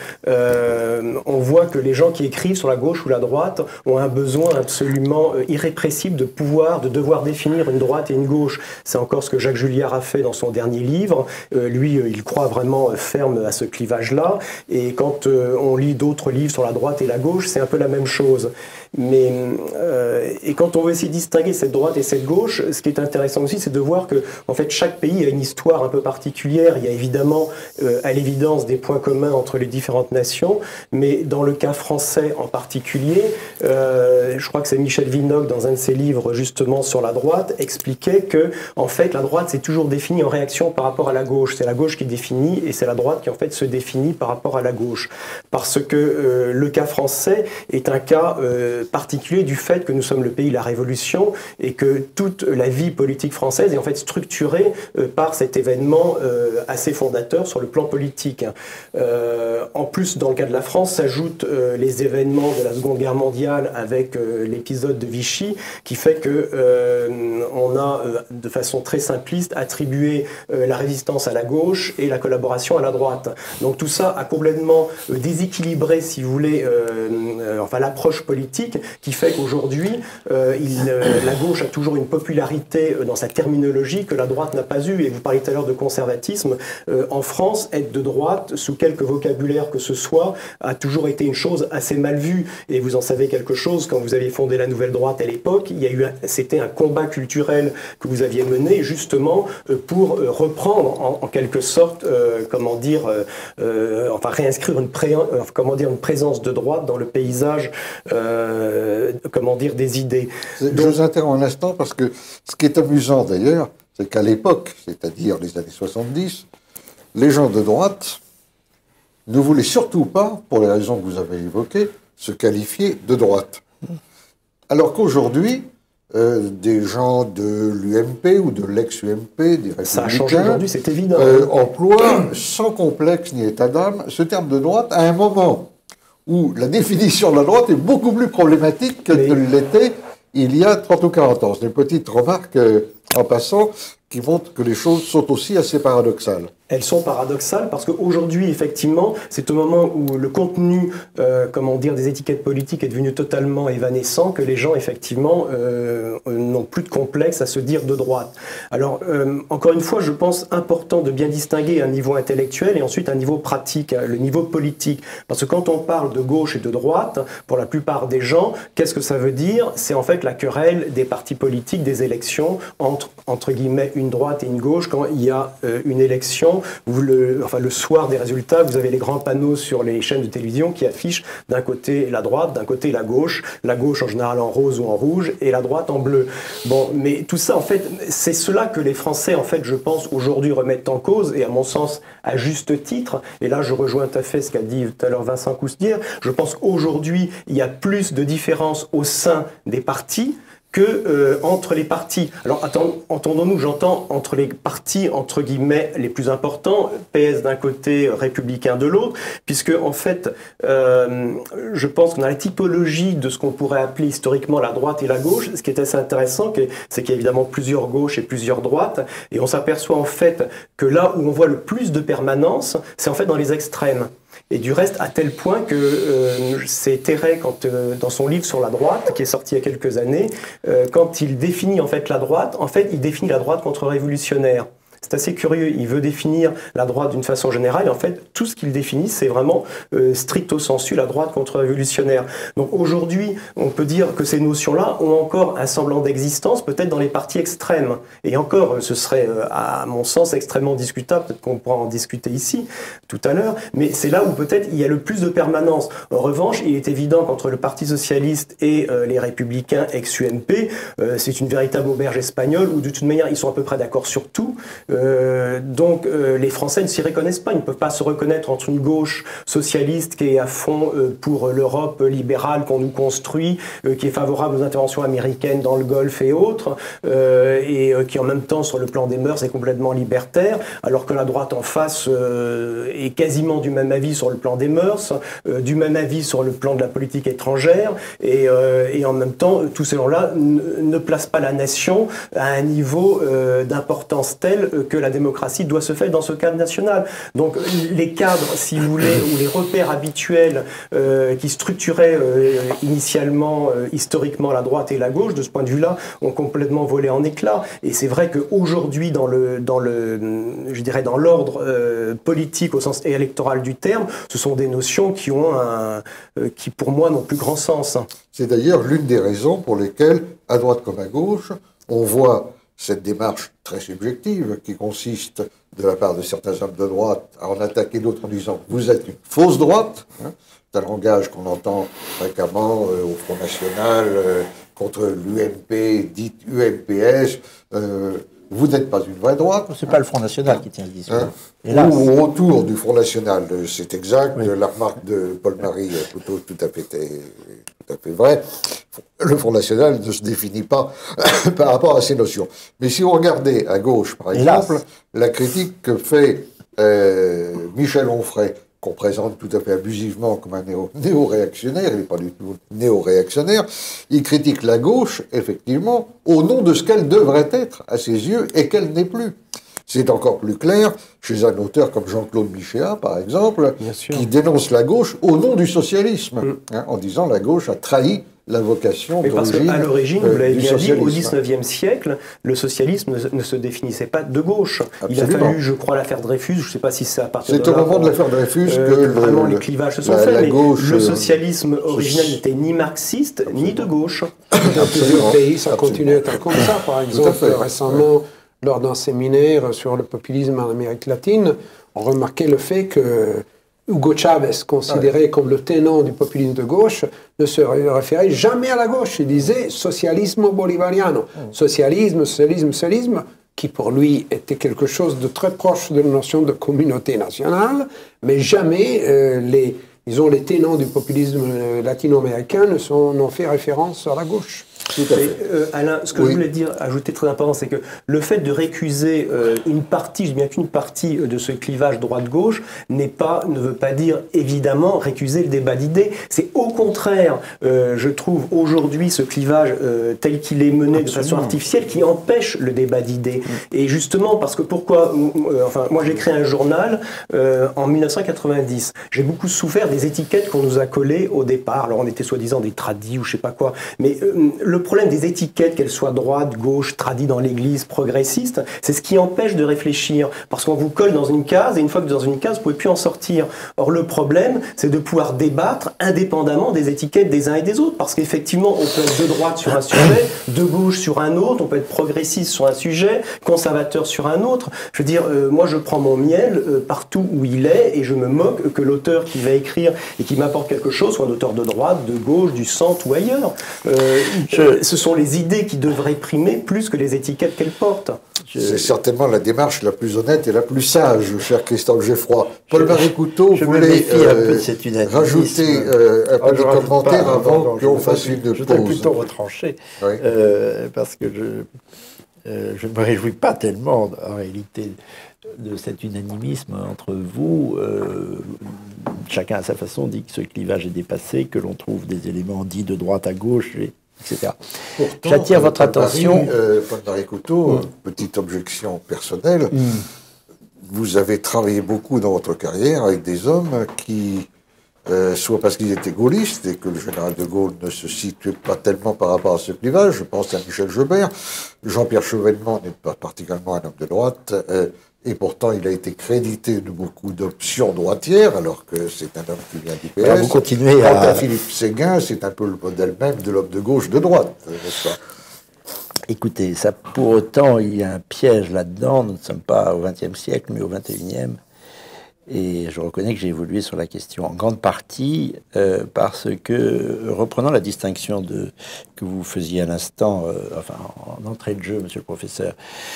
euh, on voit que les gens qui écrivent sur la gauche ou la droite ont un besoin absolument irrépressible de pouvoir, de devoir définir une droite et une gauche. C'est encore ce que Jacques Julliard a fait dans son dernier livre. Euh, lui, il croit vraiment ferme à ce clivage-là, et quand euh, on lit d'autres livres sur la droite et la gauche, c'est un peu la même chose. Mais, euh, et quand on veut essayer de distinguer cette droite et cette gauche, ce qui est intéressant aussi, c'est de voir que, en fait, chaque pays a une histoire un peu particulière. Il y a évidemment, euh, à l'évidence, des points communs entre les différentes nations, mais dans le cas français en particulier, euh, je crois que c'est Michel Vinocq, dans un de ses livres, justement, sur la droite, expliquait que, en fait, la droite s'est toujours définie en réaction par rapport à la gauche. C'est la gauche qui définit, et c'est la droite qui, en fait, se définit par rapport à la gauche. Parce que euh, le cas français est un cas euh, particulier du fait que nous sommes le pays de la Révolution et que toute la vie politique française est en fait structurée euh, par cet événement euh, assez fondateur sur le plan politique. Euh, en plus, dans le cas de la France, s'ajoutent euh, les événements de la Seconde Guerre mondiale avec euh, l'épisode de Vichy, qui fait que euh, on a, euh, de façon très simpliste, attribué euh, la résistance à la gauche et la collaboration à la droite. Donc tout ça a complètement euh, déséquilibré, si vous voulez, euh, euh, enfin l'approche politique, qui fait qu'aujourd'hui, euh, euh, la gauche a toujours une popularité euh, dans sa terminologie que la droite n'a pas eue. Et vous parliez tout à l'heure de conservatisme. Euh, en France, être de droite, sous quelque vocabulaire que ce soit, a toujours été une chose assez mal vue. Et vous en savez quelque chose, quand vous aviez fondé la Nouvelle Droite à l'époque, il y a eu, c'était un combat culturel que vous aviez mené justement euh, pour euh, reprendre en, en quelque sorte, euh, comment dire, euh, euh, enfin réinscrire une, pré, euh, comment dire, une présence de droite dans le paysage euh, Euh, comment dire, des idées. Donc, je vous interromps un instant parce que ce qui est amusant d'ailleurs, c'est qu'à l'époque, c'est-à-dire les années soixante-dix, les gens de droite ne voulaient surtout pas, pour les raisons que vous avez évoquées, se qualifier de droite. Alors qu'aujourd'hui, euh, des gens de l'U M P ou de l'ex-U M P, des républicains, ça a changé aujourd'hui, c'est évident. Euh, emploient sans complexe ni état d'âme ce terme de droite à un moment où la définition de la droite est beaucoup plus problématique que ne l'était il y a trente ou quarante ans. C'est une petite remarque euh, en passant qui montre que les choses sont aussi assez paradoxales. Elles sont paradoxales parce qu'aujourd'hui, effectivement, c'est au moment où le contenu, euh, comment dire, des étiquettes politiques est devenu totalement évanescent que les gens, effectivement, euh, n'ont plus de complexe à se dire de droite. Alors, euh, encore une fois, je pense important de bien distinguer un niveau intellectuel et ensuite un niveau pratique, le niveau politique. Parce que quand on parle de gauche et de droite, pour la plupart des gens, qu'est-ce que ça veut dire? C'est en fait la querelle des partis politiques, des élections, entre, entre guillemets, une droite et une gauche, quand il y a euh, une élection. Vous le, enfin, le soir des résultats, vous avez les grands panneaux sur les chaînes de télévision qui affichent d'un côté la droite, d'un côté la gauche, la gauche en général en rose ou en rouge, et la droite en bleu. Bon, mais tout ça, en fait, c'est cela que les Français, en fait, je pense, aujourd'hui remettent en cause, et à mon sens, à juste titre, et là je rejoins tout à fait ce qu'a dit tout à l'heure Vincent Coussedir, je pense qu'aujourd'hui, il y a plus de différences au sein des partis que euh, entre les partis. Alors entendons-nous, j'entends entre les partis entre guillemets les plus importants, P S d'un côté, Républicain de l'autre, puisque en fait, euh, je pense qu'on a la typologie de ce qu'on pourrait appeler historiquement la droite et la gauche. Ce qui est assez intéressant, c'est qu'il y a évidemment plusieurs gauches et plusieurs droites, et on s'aperçoit en fait que là où on voit le plus de permanence, c'est en fait dans les extrêmes. Et du reste, à tel point que euh, c'est Terray, quand, euh, dans son livre sur la droite, qui est sorti il y a quelques années, euh, quand il définit en fait la droite, en fait, il définit la droite contre-révolutionnaire. C'est assez curieux. Il veut définir la droite d'une façon générale, et en fait, tout ce qu'il définit, c'est vraiment euh, stricto sensu la droite contre-révolutionnaire. Donc aujourd'hui, on peut dire que ces notions-là ont encore un semblant d'existence, peut-être dans les partis extrêmes. Et encore, ce serait, euh, à mon sens, extrêmement discutable, peut-être qu'on pourra en discuter ici, tout à l'heure, mais c'est là où peut-être il y a le plus de permanence. En revanche, il est évident qu'entre le Parti socialiste et euh, les républicains ex-U M P, euh, c'est une véritable auberge espagnole où de toute manière ils sont à peu près d'accord sur tout. Euh, donc euh, les Français ne s'y reconnaissent pas, ils ne peuvent pas se reconnaître entre une gauche socialiste qui est à fond euh, pour l'Europe libérale qu'on nous construit, euh, qui est favorable aux interventions américaines dans le Golfe et autres, euh, et euh, qui en même temps sur le plan des mœurs est complètement libertaire, alors que la droite en face euh, est quasiment du même avis sur le plan des mœurs, euh, du même avis sur le plan de la politique étrangère, et, euh, et en même temps, tous ces gens-là ne placent pas la nation à un niveau euh, d'importance tel que la démocratie doit se faire dans ce cadre national. Donc les cadres, si vous voulez, ou les repères habituels euh, qui structuraient euh, initialement, euh, historiquement, la droite et la gauche, de ce point de vue-là, ont complètement volé en éclats. Et c'est vrai qu'aujourd'hui, dans le, dans le, je dirais, dans l'ordre euh, politique au sens électoral du terme, ce sont des notions qui ont un, euh, qui pour moi n'ont plus grand sens. C'est d'ailleurs l'une des raisons pour lesquelles, à droite comme à gauche, on voit cette démarche très subjective qui consiste, de la part de certains hommes de droite, à en attaquer d'autres en disant « vous êtes une fausse droite hein ». C'est un langage qu'on entend fréquemment euh, au Front National, euh, contre l'U M P, dite U M P S, euh, vous n'êtes pas une vraie droite. C'est pas le Front National qui tient ce discours. Hein, ou autour du Front National, c'est exact, oui. La remarque de Paul-Marie est plutôt tout à fait, tout à fait vraie. Le Front National ne se définit pas par rapport à ces notions. Mais si vous regardez à gauche, par exemple, Hélas. la critique que fait euh, Michel Onfray, qu'on présente tout à fait abusivement comme un néo, néo-réactionnaire, il n'est pas du tout néo-réactionnaire, il critique la gauche, effectivement, au nom de ce qu'elle devrait être, à ses yeux, et qu'elle n'est plus. C'est encore plus clair chez un auteur comme Jean-Claude Michéa, par exemple, qui dénonce la gauche au nom du socialisme, mm. hein, en disant la gauche a trahi la vocation d'origine. Parce qu'à l'origine, vous l'avez bien dit, au dix-neuvième siècle, le socialisme ne, ne se définissait pas de gauche. Absolument. Il a fallu, je crois, l'affaire Dreyfus, je ne sais pas si c'est à partir de là... C'est au moment de l'affaire Dreyfus euh, que... Le, vraiment, les clivages se sont la, faits, la mais gauche, le socialisme euh, originel n'était ni marxiste, absolument. ni de gauche. Dans plusieurs pays, ça continue à être comme ça. Par exemple, récemment, ouais. lors d'un séminaire sur le populisme en Amérique latine, on remarquait le fait que Hugo Chavez, considéré ouais. comme le tenant du populisme de gauche, ne se référait jamais à la gauche. Il disait « socialisme bolivariano mmh. ». Socialisme, socialisme, socialisme, qui pour lui était quelque chose de très proche de la notion de communauté nationale, mais jamais euh, les, disons, les tenants du populisme latino-américain ne sont, n'ont fait référence à la gauche. Tout à fait. Et, euh, Alain, ce que oui. je voulais dire, ajouter très important, c'est que le fait de récuser euh, une partie, je dis bien qu'une partie de ce clivage droite-gauche, n'est pas, ne veut pas dire évidemment récuser le débat d'idées. C'est au contraire, euh, je trouve aujourd'hui ce clivage euh, tel qu'il est mené Absolument. de façon artificielle qui empêche le débat d'idées. Mmh. Et justement parce que pourquoi, euh, enfin moi j'ai créé un journal euh, en mille neuf cent quatre-vingt-dix. J'ai beaucoup souffert des étiquettes qu'on nous a collées au départ. Alors on était soi-disant des tradis ou je sais pas quoi, mais euh, le problème des étiquettes, qu'elles soient droite, gauche, tradies dans l'église, progressiste, c'est ce qui empêche de réfléchir. Parce qu'on vous colle dans une case, et une fois que vous êtes dans une case, vous ne pouvez plus en sortir. Or, le problème, c'est de pouvoir débattre indépendamment des étiquettes des uns et des autres. Parce qu'effectivement, on peut être de droite sur un sujet, de gauche sur un autre, on peut être progressiste sur un sujet, conservateur sur un autre. Je veux dire, euh, moi, je prends mon miel euh, partout où il est, et je me moque que l'auteur qui va écrire et qui m'apporte quelque chose soit un auteur de droite, de gauche, du centre ou ailleurs. Euh, je... Ce sont les idées qui devraient primer plus que les étiquettes qu'elles portent. C'est certainement la démarche la plus honnête et la plus sage, cher Christophe Geffroy. Paul-Marie Couteau voulait euh, rajouter euh, un peu de commentaires avant qu'on fasse une pause. Je voudrais plutôt retrancher, oui. euh, parce que je, euh, je ne me réjouis pas tellement, en réalité, de cet unanimisme entre vous. Euh, chacun à sa façon dit que ce clivage est dépassé, que l'on trouve des éléments dits de droite à gauche, et et cetera. J'attire euh, votre attention. Euh, Paul-Marie Couteau, mmh. petite objection personnelle. Mmh. Vous avez travaillé beaucoup dans votre carrière avec des hommes qui euh, soit parce qu'ils étaient gaullistes et que le général de Gaulle ne se situait pas tellement par rapport à ce clivage. Je pense à Michel Joubert. Jean-Pierre Chevènement n'est pas particulièrement un homme de droite, euh, et pourtant il a été crédité de beaucoup d'options droitières, alors que c'est un homme qui vient du P S. Alors vous continuez Quant à... à Philippe Séguin, c'est un peu le modèle même de l'homme de gauche de droite, n'est-ce pas? Écoutez, ça, pour autant, il y a un piège là-dedans. Nous ne sommes pas au vingtième siècle, mais au vingt et unième. Et je reconnais que j'ai évolué sur la question en grande partie euh, parce que, reprenant la distinction de, que vous faisiez à l'instant, euh, enfin en entrée de jeu, monsieur le professeur,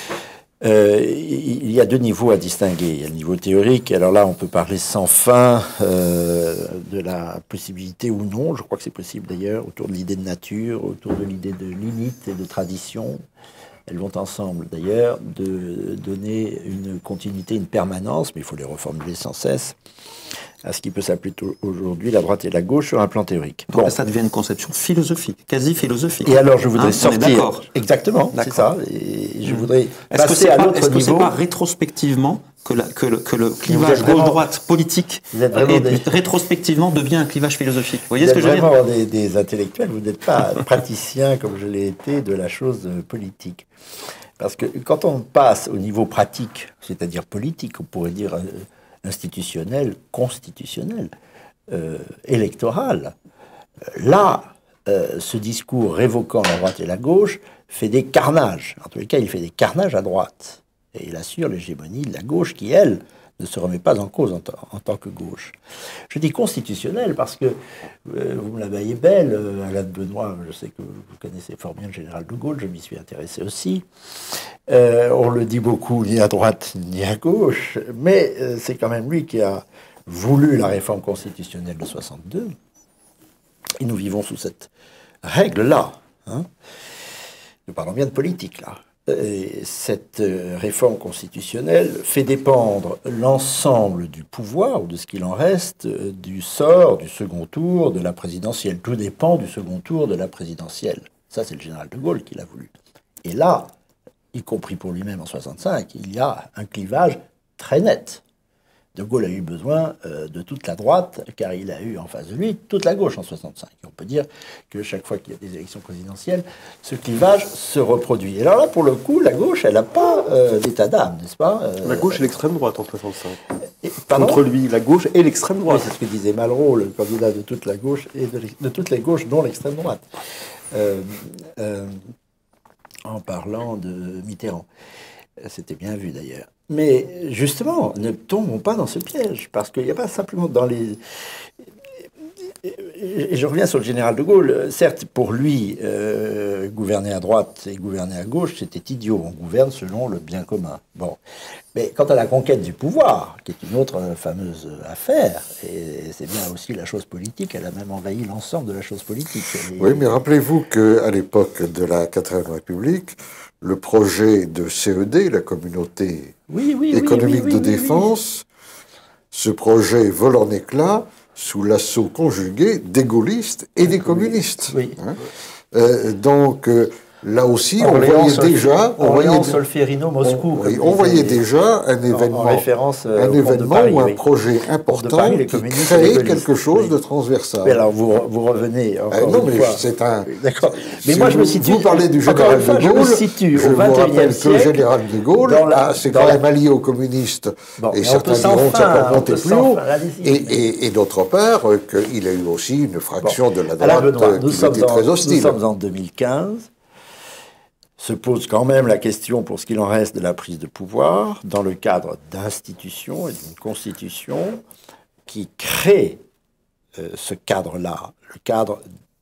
euh, il y a deux niveaux à distinguer. Il y a le niveau théorique, alors là on peut parler sans fin euh, de la possibilité ou non, je crois que c'est possible d'ailleurs, autour de l'idée de nature, autour de l'idée de limite et de tradition. Elles vont ensemble d'ailleurs, de donner une continuité, une permanence, mais il faut les reformuler sans cesse, à ce qui peut s'appeler aujourd'hui la droite et la gauche sur un plan théorique. Donc bon. Ça devient une conception philosophique, quasi philosophique. Et alors je voudrais hein, sortir... Exactement, c'est ça. Et je voudrais est-ce passer que à l'autre niveau. Est-ce que c'est pas rétrospectivement que, la, que, le, que le clivage gauche-droite politique et, des... rétrospectivement devient un clivage philosophique? Vous voyez vous ce que je veux dire? Vous êtes vraiment des, des intellectuels, vous n'êtes pas praticien comme je l'ai été de la chose politique. Parce que quand on passe au niveau pratique, c'est-à-dire politique, on pourrait dire euh, institutionnel, constitutionnel, euh, électoral, là, euh, ce discours révoquant la droite et la gauche fait des carnages. En tous les cas, il fait des carnages à droite. Et il assure l'hégémonie de la gauche qui, elle, ne se remet pas en cause en, en tant que gauche. Je dis constitutionnel parce que, euh, vous me la voyez belle, euh, Alain de Benoît, je sais que vous connaissez fort bien le général de Gaulle, je m'y suis intéressé aussi. Euh, on le dit beaucoup, ni à droite ni à gauche, mais euh, c'est quand même lui qui a voulu la réforme constitutionnelle de soixante-deux. Et nous vivons sous cette règle-là. Hein. Nous parlons bien de politique, là. Et cette réforme constitutionnelle fait dépendre l'ensemble du pouvoir, ou de ce qu'il en reste, du sort du second tour de la présidentielle. Tout dépend du second tour de la présidentielle. Ça, c'est le général de Gaulle qui l'a voulu. Et là, y compris pour lui-même en soixante-cinq, il y a un clivage très net. De Gaulle a eu besoin euh, de toute la droite, car il a eu en face de lui toute la gauche en soixante-cinq. Et on peut dire que chaque fois qu'il y a des élections présidentielles, ce clivage se reproduit. Et alors là, pour le coup, la gauche, elle n'a pas euh, d'état d'âme, n'est-ce pas euh, La gauche et l'extrême droite en soixante-cinq. Et, Contre lui, la gauche et l'extrême droite. Oui, c'est ce que disait Malraux, le candidat de toute la gauche, et de, de toutes les gauches, dont l'extrême droite, euh, euh, en parlant de Mitterrand. C'était bien vu d'ailleurs. Mais justement, ne tombons pas dans ce piège, parce qu'il n'y a pas simplement dans les... Et je reviens sur le général de Gaulle. Certes, pour lui, euh, gouverner à droite et gouverner à gauche, c'était idiot. On gouverne selon le bien commun. Bon. Mais quant à la conquête du pouvoir, qui est une autre fameuse affaire, et c'est bien aussi la chose politique, elle a même envahi l'ensemble de la chose politique. Et... Oui, mais rappelez-vous qu'à l'époque de la quatrième République, le projet de C E D, la communauté oui, oui, économique oui, oui, de oui, défense, oui, oui. ce projet vole en éclats sous l'assaut conjugué des gaullistes et des communistes. Oui. Hein euh, donc, euh, là aussi, on Orléans, voyait Solfi déjà... On Orléans, voyait, Solferino, Moscou. On, oui, on voyait déjà un événement, en, en référence, euh, un événement Paris, ou un oui. projet important Paris, qui créait quelque chose oui. de transversal. Mais alors, vous, vous revenez encore euh, non, une mais fois. c'est un... D'accord. Mais si moi, vous, je me situe... Vous parlez du général fois, de Gaulle, je me situe je au vingt et unième siècle. Que le général de Gaulle, la, c'est quand même allié aux communistes, bon, et certains diront que ça peut monter plus haut. Et, et, et d'autre part, qu'il a eu aussi une fraction bon. de la droite Benoît, qui était en, très hostile. Nous sommes en deux mille quinze. Se pose quand même la question, pour ce qu'il en reste, de la prise de pouvoir, dans le cadre d'institutions et d'une constitution qui crée euh, ce cadre-là, le cadre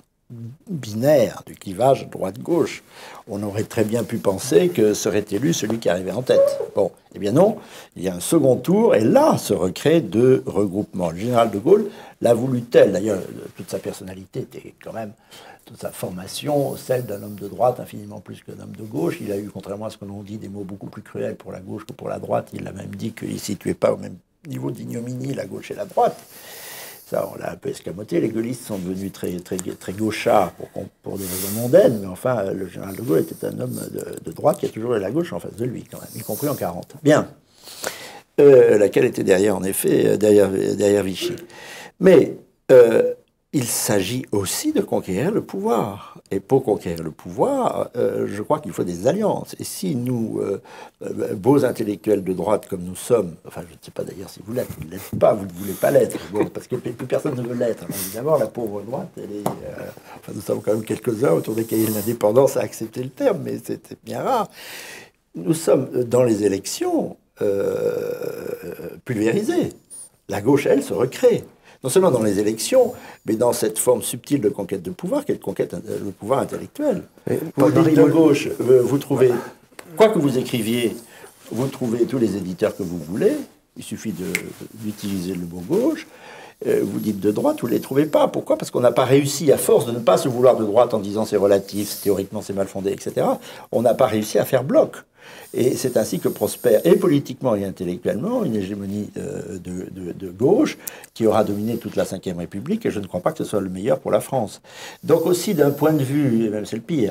binaire du clivage droite-gauche. On aurait très bien pu penser que serait élu celui qui arrivait en tête. Bon, eh bien non, il y a un second tour, et là se recréent deux regroupements. Le général de Gaulle l'a voulu tel, d'ailleurs, toute sa personnalité était quand même... toute sa formation, celle d'un homme de droite infiniment plus qu'un homme de gauche. Il a eu, contrairement à ce que l'on dit, des mots beaucoup plus cruels pour la gauche que pour la droite. Il a même dit qu'il ne situait pas au même niveau d'ignominie la gauche et la droite. Ça, on l'a un peu escamoté. Les gaullistes sont devenus très, très, très gauchards pour, pour des raisons mondaines, mais enfin, le général de Gaulle était un homme de, de droite qui a toujours eu la gauche en face de lui, quand même, y compris en quarante. Bien. Euh, laquelle était derrière, en effet, derrière, derrière Vichy. Mais euh, il s'agit aussi de conquérir le pouvoir. Et pour conquérir le pouvoir, euh, je crois qu'il faut des alliances. Et si nous, euh, euh, beaux intellectuels de droite comme nous sommes, enfin je ne sais pas d'ailleurs si vous l'êtes, vous ne l'êtes pas, vous ne voulez pas l'être, bon, parce que plus personne ne veut l'être. Alors, évidemment, la pauvre droite, elle est, euh, enfin, nous sommes quand même quelques-uns autour des cahiers de l'indépendance à accepter le terme, mais c'est bien rare. Nous sommes dans les élections euh, pulvérisés. La gauche, elle, se recrée. Non seulement dans les élections, mais dans cette forme subtile de conquête de pouvoir, qu'est conquête le pouvoir intellectuel. Et vous dites de gauche, vous trouvez, quoi que vous écriviez, vous trouvez tous les éditeurs que vous voulez, il suffit d'utiliser le mot gauche. Vous dites de droite, vous ne les trouvez pas. Pourquoi? Parce qu'on n'a pas réussi, à force de ne pas se vouloir de droite en disant c'est relatif, théoriquement c'est mal fondé, et cetera, on n'a pas réussi à faire bloc. Et c'est ainsi que prospère, et politiquement et intellectuellement, une hégémonie de, de, de, de gauche qui aura dominé toute la cinquième République, et je ne crois pas que ce soit le meilleur pour la France. Donc aussi, d'un point de vue, et même c'est le pire,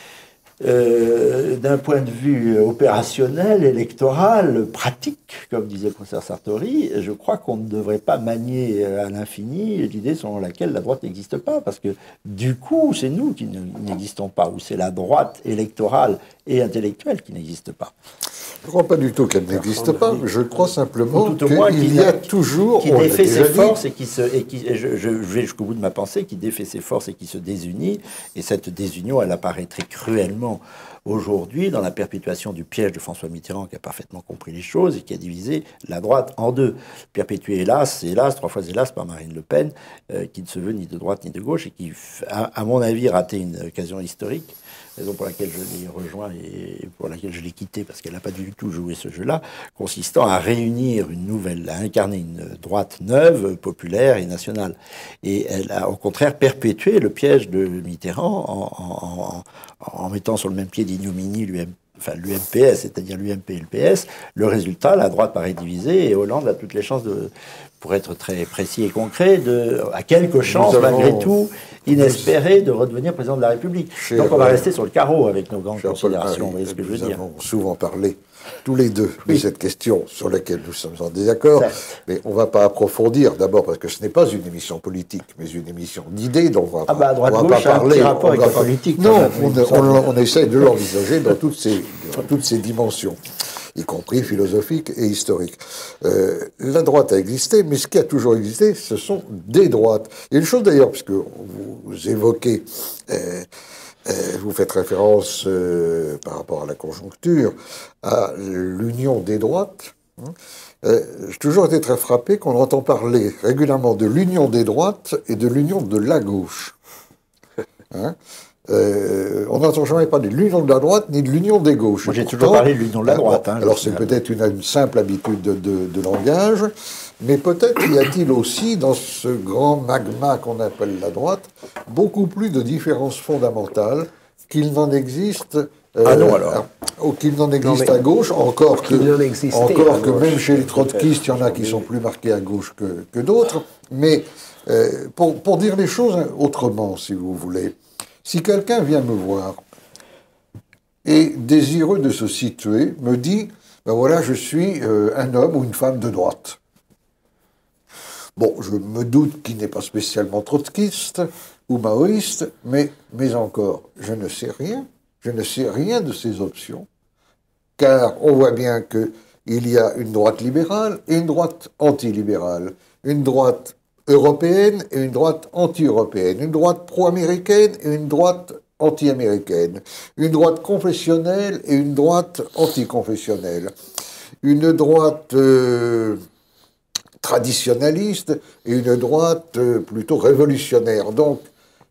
euh, d'un point de vue opérationnel, électoral, pratique, comme disait le professeur Sartori, je crois qu'on ne devrait pas manier à l'infini l'idée selon laquelle la droite n'existe pas, parce que du coup, c'est nous qui n'existons pas, ou c'est la droite électorale et intellectuelle qui n'existe pas. Je ne crois pas du tout qu'elle n'existe pas, je crois simplement qu'il y a toujours... Qui défait ses forces et qui se... Et qui, et je, je vais jusqu'au bout de ma pensée, qui défait ses forces et qui se désunit, et cette désunion, elle apparaît très cruellement aujourd'hui dans la perpétuation du piège de François Mitterrand, qui a parfaitement compris les choses et qui a divisé la droite en deux. Perpétué, hélas, hélas, trois fois hélas, par Marine Le Pen, euh, qui ne se veut ni de droite ni de gauche, et qui, à, à mon avis, raté une occasion historique, raison pour laquelle je l'ai rejoint et pour laquelle je l'ai quitté, parce qu'elle n'a pas du tout joué ce jeu-là, consistant à réunir une nouvelle, à incarner une droite neuve, populaire et nationale. Et elle a, au contraire, perpétué le piège de Mitterrand en, en, en mettant sur le même pied d'ignominie l'U M, enfin l'U M P S, c'est-à-dire l'U M P et le P S. Le résultat, la droite paraît divisée et Hollande a toutes les chances de, pour être très précis et concret, de, à quelques chances, avons, malgré tout, inespérées, de redevenir président de la République. Donc on va rester sur le carreau avec nos grandes considérations, vous voyez ce que je veux dire. Nous avons souvent parlé, tous les deux, oui, de cette question sur laquelle nous sommes en désaccord, certes, mais on ne va pas approfondir, d'abord parce que ce n'est pas une émission politique, mais une émission d'idées, donc on va, ah bah, à droite, on va gauche, pas parler... Un petit rapport avec la pas, politique. Non, on, on, on essaie de l'envisager dans toutes ces, dans toutes ces dimensions, y compris philosophiques et historiques. Euh, la droite a existé, mais ce qui a toujours existé, ce sont des droites. Il y a une chose d'ailleurs, puisque vous évoquez, euh, euh, vous faites référence euh, par rapport à la conjoncture, à l'union des droites. Hein, euh, j'ai toujours été très frappé qu'on entend parler régulièrement de l'union des droites et de l'union de la gauche. Hein, Euh, on n'entend jamais parler de l'union de la droite ni de l'union des gauches. Moi, j'ai toujours parlé de l'union de la droite. Hein, alors, c'est peut-être une, une simple habitude de, de, de langage, mais peut-être y a-t-il aussi, dans ce grand magma qu'on appelle la droite, beaucoup plus de différences fondamentales qu'il n'en existe... Euh, ah non, alors Ou qu'il n'en existe non, à gauche, encore que, encore que même chez les trotskistes, il y en a qui sont plus marqués à gauche que, que d'autres. Mais euh, pour, pour dire les choses autrement, si vous voulez... Si quelqu'un vient me voir et désireux de se situer, me dit, ben voilà, je suis euh, un homme ou une femme de droite. Bon, je me doute qu'il n'est pas spécialement trotskiste ou maoïste, mais, mais encore, je ne sais rien. Je ne sais rien de ces options, car on voit bien qu'il y a une droite libérale et une droite antilibérale, une droite européenne et une droite anti-européenne, une droite pro-américaine et une droite anti-américaine, une droite confessionnelle et une droite anticonfessionnelle, une droite euh, traditionnaliste et une droite euh, plutôt révolutionnaire. Donc,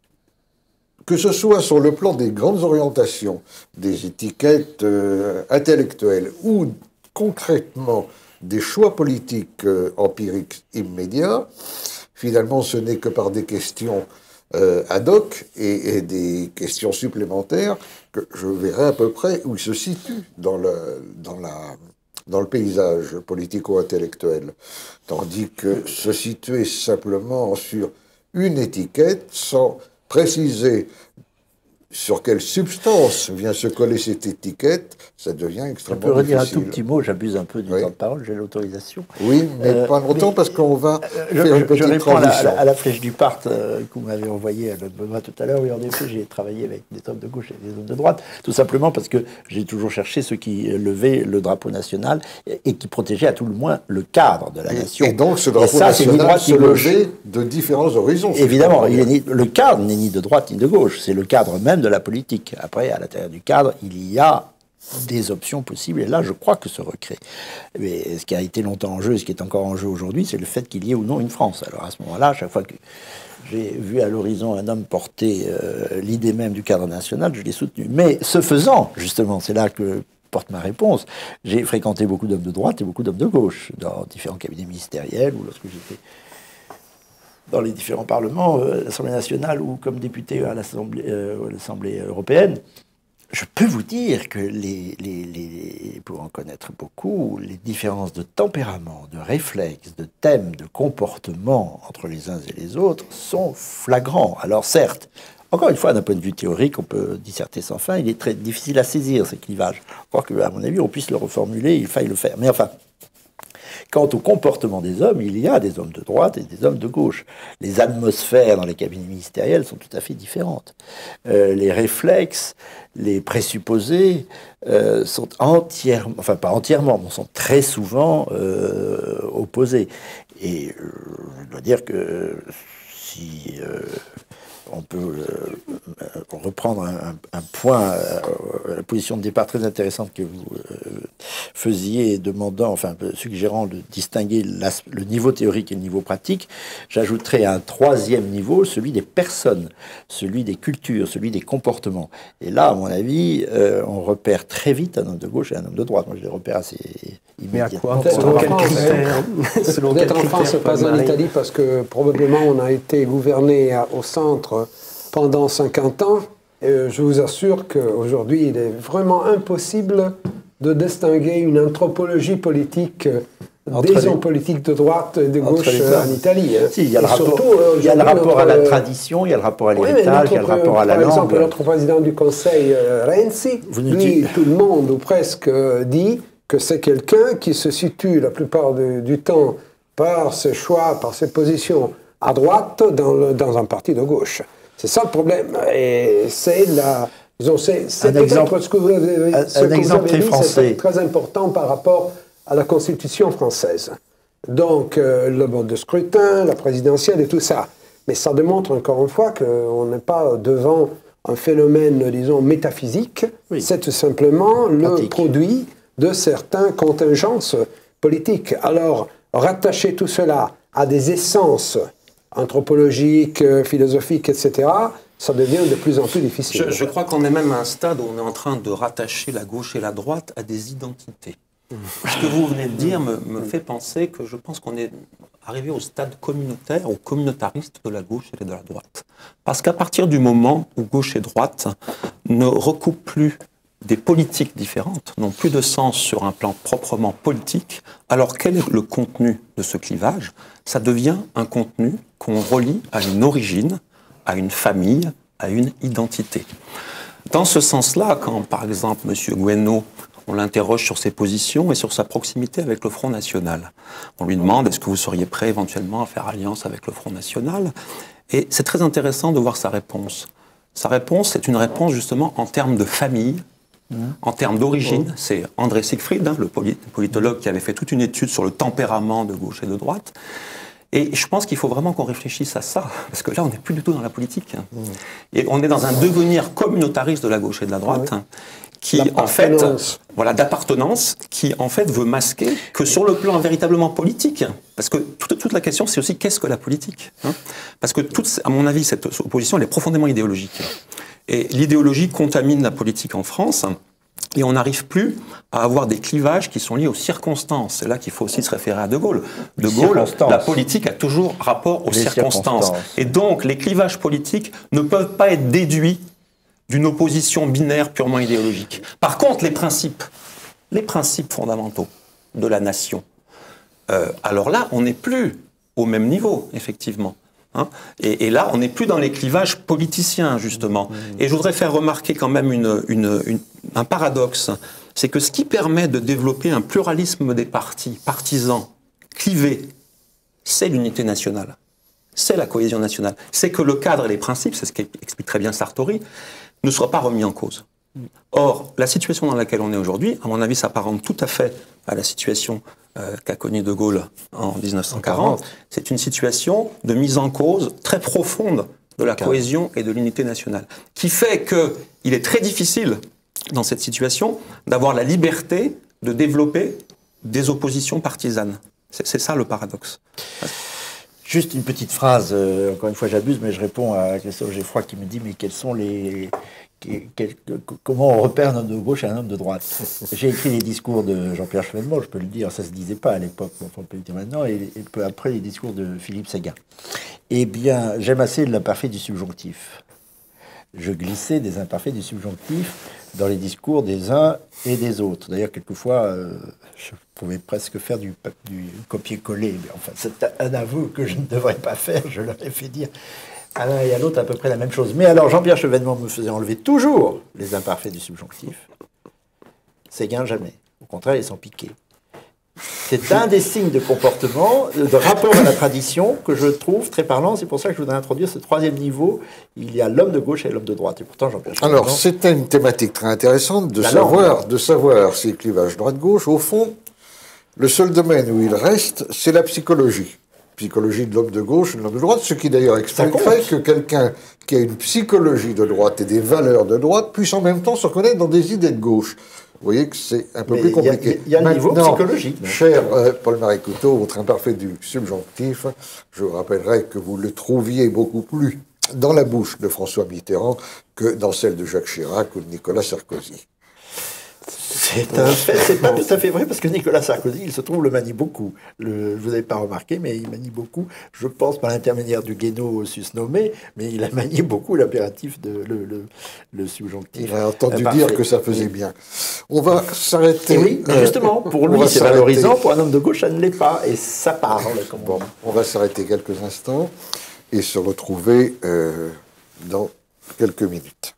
que ce soit sur le plan des grandes orientations, des étiquettes euh, intellectuelles ou concrètement des choix politiques euh, empiriques immédiats, finalement, ce n'est que par des questions euh, ad hoc et, et des questions supplémentaires que je verrai à peu près où il se situe dans le, dans la, dans le paysage politico-intellectuel. Tandis que se situer simplement sur une étiquette sans préciser sur quelle substance vient se coller cette étiquette, ça devient extrêmement difficile. Je peux redire un tout petit mot, j'abuse un peu du oui. temps de parole, j'ai l'autorisation. Oui, mais euh, pas longtemps mais, parce qu'on va je, faire une petite je réponds transition. À la, à la flèche du Part euh, que vous m'avez envoyée à Claude Benoît tout à l'heure. Oui, en effet, j'ai travaillé avec des hommes de gauche et des hommes de droite, tout simplement parce que j'ai toujours cherché ceux qui levaient le drapeau national et, et qui protégeaient à tout le moins le cadre de la et, nation. Et donc ce drapeau ça, national se levait de différents horizons. Évidemment, il est ni, le cadre n'est ni de droite ni de gauche, c'est le cadre même de la politique. Après, à l'intérieur du cadre, il y a des options possibles, et là, je crois que se recrée. Mais ce qui a été longtemps en jeu, et ce qui est encore en jeu aujourd'hui, c'est le fait qu'il y ait ou non une France. Alors à ce moment-là, chaque fois que j'ai vu à l'horizon un homme porter euh, l'idée même du cadre national, je l'ai soutenu. Mais ce faisant, justement, c'est là que porte ma réponse, j'ai fréquenté beaucoup d'hommes de droite et beaucoup d'hommes de gauche, dans différents cabinets ministériels, ou lorsque j'étais dans les différents parlements, euh, l'Assemblée nationale ou comme député à l'Assemblée euh, européenne. Je peux vous dire que, les, les, les, pour en connaître beaucoup, les différences de tempérament, de réflexes, de thèmes, de comportement entre les uns et les autres sont flagrants. Alors certes, encore une fois, d'un point de vue théorique, on peut disserter sans fin, il est très difficile à saisir ces clivages. Encore que, à mon avis, on puisse le reformuler, il faille le faire. Mais enfin, quant au comportement des hommes, il y a des hommes de droite et des hommes de gauche. Les atmosphères dans les cabinets ministériels sont tout à fait différentes. Euh, les réflexes, les présupposés euh, sont entièrement, enfin pas entièrement, mais sont très souvent euh, opposés. Et euh, je dois dire que si euh, on peut euh, reprendre un, un point, euh, la position de départ très intéressante que vous euh, faisiez, demandant, enfin suggérant de distinguer la, le niveau théorique et le niveau pratique, j'ajouterais un troisième niveau, celui des personnes, celui des cultures, celui des comportements. Et là, à mon avis, euh, on repère très vite un homme de gauche et un homme de droite. Moi, je les repère assez immédiatement. Mais à quoi? Selon quels critères? Selon quels critères? En France, pas en Italie, parce que probablement on a été gouverné à, au centre pendant cinquante ans. Et je vous assure qu'aujourd'hui, il est vraiment impossible de distinguer une anthropologie politique entre des les... hommes politiques de droite et de gauche en Italie. Hein. Si, il y a le rapport, surtout, il y a le rapport notre... à la tradition, il y a le rapport à l'héritage, oui, il y a le rapport à la langue. Par exemple, notre président du Conseil, Renzi, lui, tout le monde, ou presque, dit que c'est quelqu'un qui se situe la plupart du, du temps par ses choix, par ses positions à droite dans, le, dans un parti de gauche. C'est ça le problème. Et c'est la... C'est, c'est un exemple, ce que vous avez, un, ce un que exemple vous avez très dit, français. C'est très important par rapport à la Constitution française. Donc, euh, le mode de scrutin, la présidentielle et tout ça. Mais ça démontre encore une fois qu'on n'est pas devant un phénomène, disons, métaphysique. Oui. C'est tout simplement le Pratique. produit de certaines contingences politiques. Alors, rattacher tout cela à des essences anthropologiques, philosophiques, et cetera, ça devient de plus en plus difficile. Je, je crois qu'on est même à un stade où on est en train de rattacher la gauche et la droite à des identités. Mmh. Ce que vous venez de dire me, me fait penser que je pense qu'on est arrivé au stade communautaire ou communautariste de la gauche et de la droite. Parce qu'à partir du moment où gauche et droite ne recoupent plus des politiques différentes, n'ont plus de sens sur un plan proprement politique, alors quel est le contenu de ce clivage? Ça devient un contenu qu'on relie à une origine, à une famille, à une identité. Dans ce sens-là, quand par exemple M. Guénot, on l'interroge sur ses positions et sur sa proximité avec le Front National, on lui demande est-ce que vous seriez prêt éventuellement à faire alliance avec le Front National? Et c'est très intéressant de voir sa réponse. Sa réponse, c'est une réponse justement en termes de famille, en termes d'origine. C'est André Siegfried, hein, le politologue qui avait fait toute une étude sur le tempérament de gauche et de droite. Et je pense qu'il faut vraiment qu'on réfléchisse à ça, parce que là, on n'est plus du tout dans la politique. Hein. Et on est dans un devenir communautariste de la gauche et de la droite, hein, qui, en fait, voilà, d'appartenance, qui, en fait, veut masquer que sur le plan véritablement politique, parce que toute, toute la question, c'est aussi qu'est-ce que la politique, hein, parce que, toute, à mon avis, cette opposition, elle est profondément idéologique. Et l'idéologie contamine la politique en France, et on n'arrive plus à avoir des clivages qui sont liés aux circonstances. C'est là qu'il faut aussi se référer à De Gaulle. De Gaulle, la politique a toujours rapport aux circonstances. circonstances. Et donc, les clivages politiques ne peuvent pas être déduits d'une opposition binaire purement idéologique. Par contre, les principes, les principes fondamentaux de la nation, euh, alors là, on n'est plus au même niveau, effectivement. Hein. Et, et là, on n'est plus dans les clivages politiciens, justement. Et je voudrais faire remarquer quand même une, une, une, un paradoxe. C'est que ce qui permet de développer un pluralisme des partis, partisans, clivés, c'est l'unité nationale. C'est la cohésion nationale. C'est que le cadre et les principes, c'est ce qu'explique très bien Sartori, ne soient pas remis en cause. Or, la situation dans laquelle on est aujourd'hui, à mon avis, s'apparente tout à fait à la situation euh, qu'a connue De Gaulle en mille neuf cent quarante. C'est une situation de mise en cause très profonde de la cohésion et de l'unité nationale, qui fait qu'il est très difficile, dans cette situation, d'avoir la liberté de développer des oppositions partisanes. C'est ça le paradoxe. Juste une petite phrase, euh, encore une fois j'abuse, mais je réponds à Christophe Geffroy qui me dit mais quels sont les... Quel, comment on repère un homme de gauche et un homme de droite. J'ai écrit les discours de Jean-Pierre Chevènement, je peux le dire, ça se disait pas à l'époque, enfin, on peut le dire maintenant, et, et peu après les discours de Philippe Séguin. Eh bien, j'aime assez l'imparfait du subjonctif. Je glissais des imparfaits du subjonctif dans les discours des uns et des autres. D'ailleurs, quelquefois, euh, je pouvais presque faire du, du copier-coller, mais enfin, c'est un aveu que je ne devrais pas faire, je leur ai fait dire à l'un et à l'autre à peu près la même chose. Mais alors, Jean-Pierre Chevènement me faisait enlever toujours les imparfaits du subjonctif. Séguin, jamais. Au contraire, ils sont piqués. C'est un des signes de comportement, de rapport à la tradition, que je trouve très parlant. C'est pour ça que je voudrais introduire ce troisième niveau. Il y a l'homme de gauche et l'homme de droite. Et pourtant, Jean-Pierre Chevènement... Alors, c'était une thématique très intéressante de savoir, de savoir ces clivages droite-gauche. Au fond, le seul domaine où il reste, c'est la psychologie. Psychologie de l'homme de gauche et de l'homme de droite, ce qui d'ailleurs expliquerait que quelqu'un qui a une psychologie de droite et des valeurs de droite puisse en même temps se reconnaître dans des idées de gauche. Vous voyez que c'est un peu Mais plus compliqué. Il y a, y a un niveau psychologique. Cher euh, Paul-Marie Couteau, votre imparfait du subjonctif, je vous rappellerai que vous le trouviez beaucoup plus dans la bouche de François Mitterrand que dans celle de Jacques Chirac ou de Nicolas Sarkozy. C'est un fait, c'est pas tout à fait vrai, parce que Nicolas Sarkozy, il se trouve, le manie beaucoup. Le, vous n'avez pas remarqué, mais il manie beaucoup, je pense, par l'intermédiaire du guéno susnommé, mais il a manié beaucoup l'impératif, de le, le, le subjonctif. Il a entendu euh, dire que ça faisait oui. bien. On va s'arrêter. Et oui, mais justement, pour lui, c'est valorisant, pour un homme de gauche, ça ne l'est pas, et ça parle. Comme bon, on va s'arrêter quelques instants et se retrouver euh, dans quelques minutes.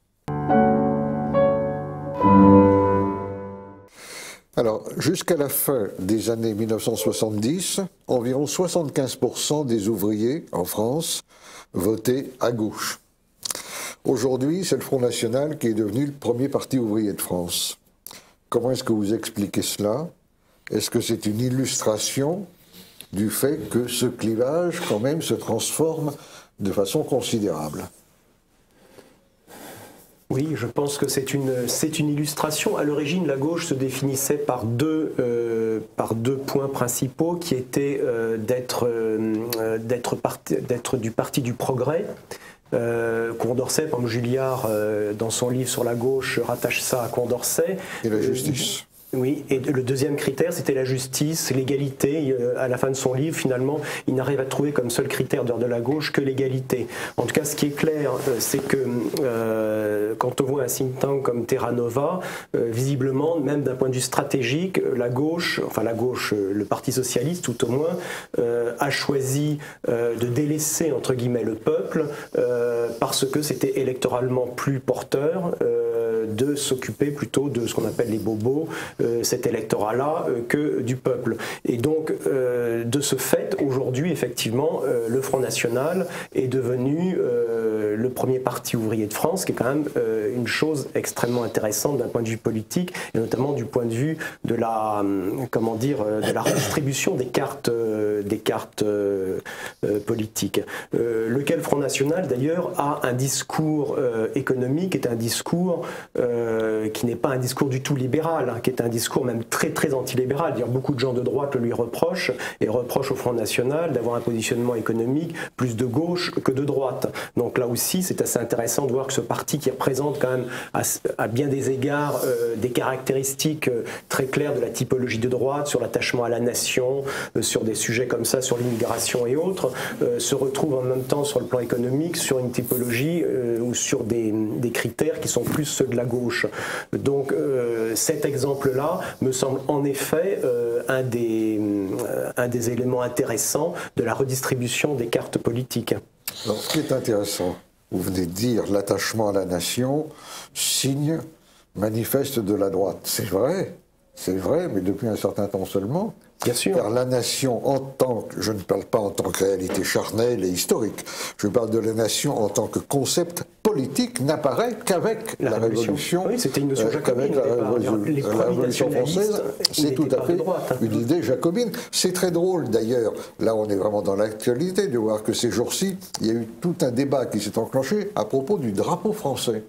Alors, jusqu'à la fin des années mille neuf cent soixante-dix, environ soixante-quinze pour cent des ouvriers en France votaient à gauche. Aujourd'hui, c'est le Front National qui est devenu le premier parti ouvrier de France. Comment est-ce que vous expliquez cela? Est-ce que c'est une illustration du fait que ce clivage, quand même, se transforme de façon considérable? Oui, je pense que c'est une, c'est une illustration. À l'origine, la gauche se définissait par deux, euh, par deux points principaux qui étaient euh, d'être, euh, d'être, d'être du parti du progrès. Euh, Condorcet, comme Julliard, euh, dans son livre sur la gauche, rattache ça à Condorcet. Et la justice. Euh, Oui, et le deuxième critère, c'était la justice, l'égalité. À la fin de son livre, finalement, il n'arrive à trouver comme seul critère de la gauche que l'égalité. En tout cas, ce qui est clair, c'est que euh, quand on voit un think tank comme Terra Nova, euh, visiblement, même d'un point de vue stratégique, la gauche, enfin la gauche, le Parti socialiste tout au moins, euh, a choisi euh, de délaisser, entre guillemets, le peuple, euh, parce que c'était électoralement plus porteur euh, de s'occuper plutôt de ce qu'on appelle les bobos, cet électorat-là euh, que du peuple. Et donc, euh, de ce fait, aujourd'hui, effectivement, euh, le Front National est devenu euh, le premier parti ouvrier de France, qui est quand même euh, une chose extrêmement intéressante d'un point de vue politique, et notamment du point de vue de la, euh, comment dire, de la redistribution des cartes, euh, des cartes euh, euh, politiques. Euh, lequel Front National, d'ailleurs, a un discours euh, économique, est un discours euh, qui n'est pas un discours du tout libéral, hein, qui est un discours même très très antilibéral. Dire beaucoup de gens de droite le lui reprochent et reprochent au Front National d'avoir un positionnement économique plus de gauche que de droite. Donc là aussi, aussi, c'est assez intéressant de voir que ce parti qui représente quand même à, à bien des égards euh, des caractéristiques euh, très claires de la typologie de droite, sur l'attachement à la nation, euh, sur des sujets comme ça, sur l'immigration et autres, euh, se retrouve en même temps sur le plan économique, sur une typologie euh, ou sur des, des critères qui sont plus ceux de la gauche. Donc euh, cet exemple-là me semble en effet euh, un, des, euh, un des éléments intéressants de la redistribution des cartes politiques. Alors, ce qui est intéressant, vous venez de dire l'attachement à la nation, signe manifeste de la droite. C'est vrai, c'est vrai, mais depuis un certain temps seulement. Bien sûr. Car la nation en tant que, je ne parle pas en tant que réalité charnelle et historique, je parle de la nation en tant que concept politique n'apparaît qu'avec la, la Révolution. révolution. Oui, c'était une notion jacobine. Qu'avec la, révolu les la Révolution française, c'est tout à fait droite, hein. une idée jacobine. C'est très drôle d'ailleurs, là on est vraiment dans l'actualité, de voir que ces jours-ci, il y a eu tout un débat qui s'est enclenché à propos du drapeau français.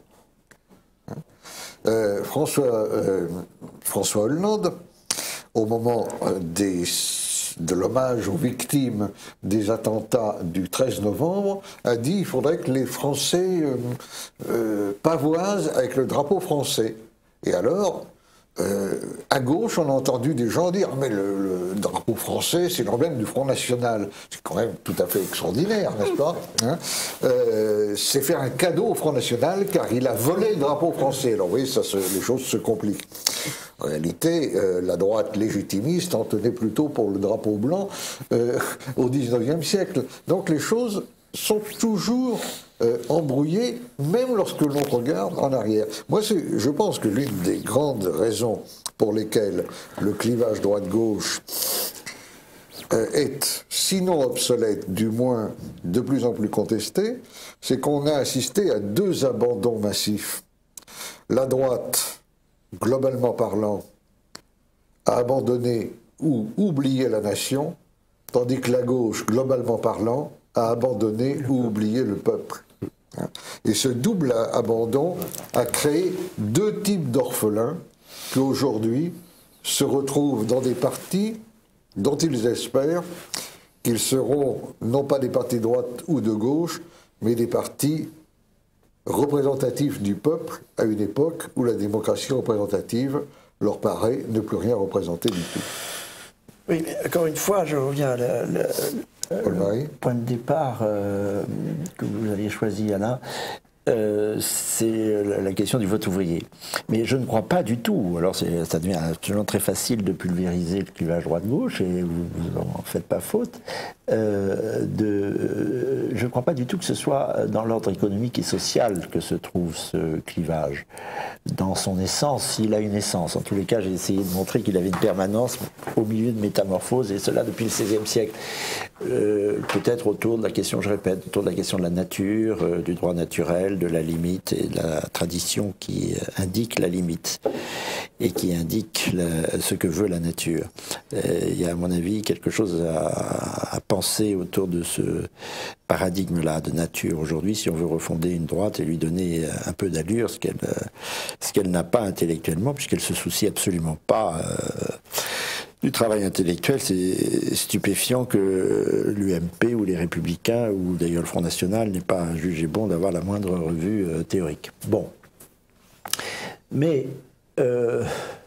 Euh, François, euh, François Hollande, au moment des, de l'hommage aux victimes des attentats du treize novembre, a dit qu'il faudrait que les Français euh, euh, pavoisent avec le drapeau français. Et alors, euh, à gauche, on a entendu des gens dire « mais le, le drapeau français, c'est l'emblème du Front National ». C'est quand même tout à fait extraordinaire, n'est-ce pas, hein? euh, C'est faire un cadeau au Front National, car il a volé le drapeau français. Alors vous voyez, ça se, les choses se compliquent. En réalité, euh, la droite légitimiste en tenait plutôt pour le drapeau blanc euh, au dix-neuvième siècle. Donc les choses sont toujours euh, embrouillées, même lorsque l'on regarde en arrière. Moi, je pense que l'une des grandes raisons pour lesquelles le clivage droite-gauche euh, est, sinon obsolète, du moins de plus en plus contesté, c'est qu'on a assisté à deux abandons massifs. La droite, globalement parlant, a abandonné ou oublié la nation, tandis que la gauche, globalement parlant, a abandonné ou oublié le peuple. Et ce double abandon a créé deux types d'orphelins qui aujourd'hui se retrouvent dans des partis dont ils espèrent qu'ils seront non pas des partis de droite ou de gauche, mais des partis représentatifs du peuple à une époque où la démocratie représentative leur paraît ne plus rien représenter du tout. Oui, mais encore une fois, je reviens à la, la, le point de départ euh, que vous avez choisi, Alain. Euh, c'est la question du vote ouvrier. Mais je ne crois pas du tout, alors ça devient absolument très facile de pulvériser le clivage droite-gauche, et vous n'en faites pas faute, euh, de, je ne crois pas du tout que ce soit dans l'ordre économique et social que se trouve ce clivage. Dans son essence, il a une essence. En tous les cas, j'ai essayé de montrer qu'il avait une permanence au milieu de métamorphoses, et cela depuis le seizième siècle. Euh, peut-être autour de la question, je répète, autour de la question de la nature, euh, du droit naturel, de la limite et de la tradition qui indique la limite et qui indique la, ce que veut la nature. Euh, il y a à mon avis quelque chose à, à penser autour de ce paradigme-là de nature aujourd'hui, si on veut refonder une droite et lui donner un peu d'allure, ce qu'elle ce qu'elle n'a pas intellectuellement, puisqu'elle se soucie absolument pas euh, du travail intellectuel. C'est stupéfiant que l'U M P ou les Républicains, ou d'ailleurs le Front National, n'aient pas jugé bon d'avoir la moindre revue euh, théorique. Bon. Mais, euh,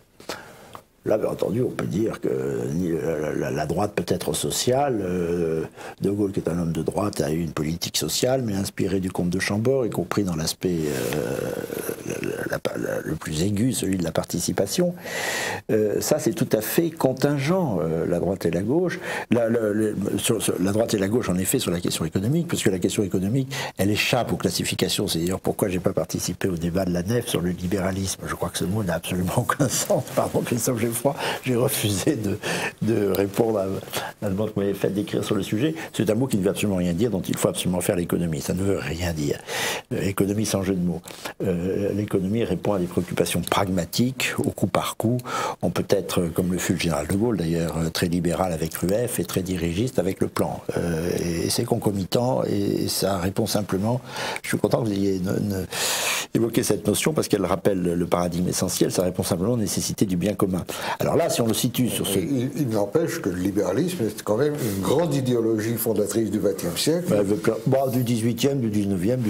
là, bien entendu, on peut dire que la, la, la droite peut être sociale. Euh, de Gaulle, qui est un homme de droite, a eu une politique sociale, mais inspirée du comte de Chambord, y compris dans l'aspect euh, la, la, le plus aigu, celui de la participation. Euh, ça, c'est tout à fait contingent, euh, la droite et la gauche. La, la, la, sur, sur, la droite et la gauche, en effet, sur la question économique, parce que la question économique, elle échappe aux classifications. C'est d'ailleurs pourquoi j'ai pas participé au débat de la Nef sur le libéralisme. Je crois que ce mot n'a absolument aucun sens. Pardon, Christophe Geoffroy, j'ai refusé de, de répondre à la demande que vous m'avez faite d'écrire sur le sujet. C'est un mot qui ne veut absolument rien dire, dont il faut absolument faire l'économie. Ça ne veut rien dire. Économie sans jeu de mots. Euh, l'économie répond à des préoccupations pragmatiques, au coup par coup. On peut être, comme le fut le général de Gaulle d'ailleurs, très libéral avec Rueff et très dirigiste avec le plan. Euh, et c'est concomitant et ça répond simplement. Je suis content que vous ayez ne, ne, évoqué cette notion parce qu'elle rappelle le paradigme essentiel. Ça répond simplement aux nécessités du bien commun. Alors là, si on le situe sur ce... Il, il n'empêche que le libéralisme est quand même une grande idéologie fondatrice du vingtième siècle. Bah, bon, du dix-huitième, du dix-neuvième, du vingtième,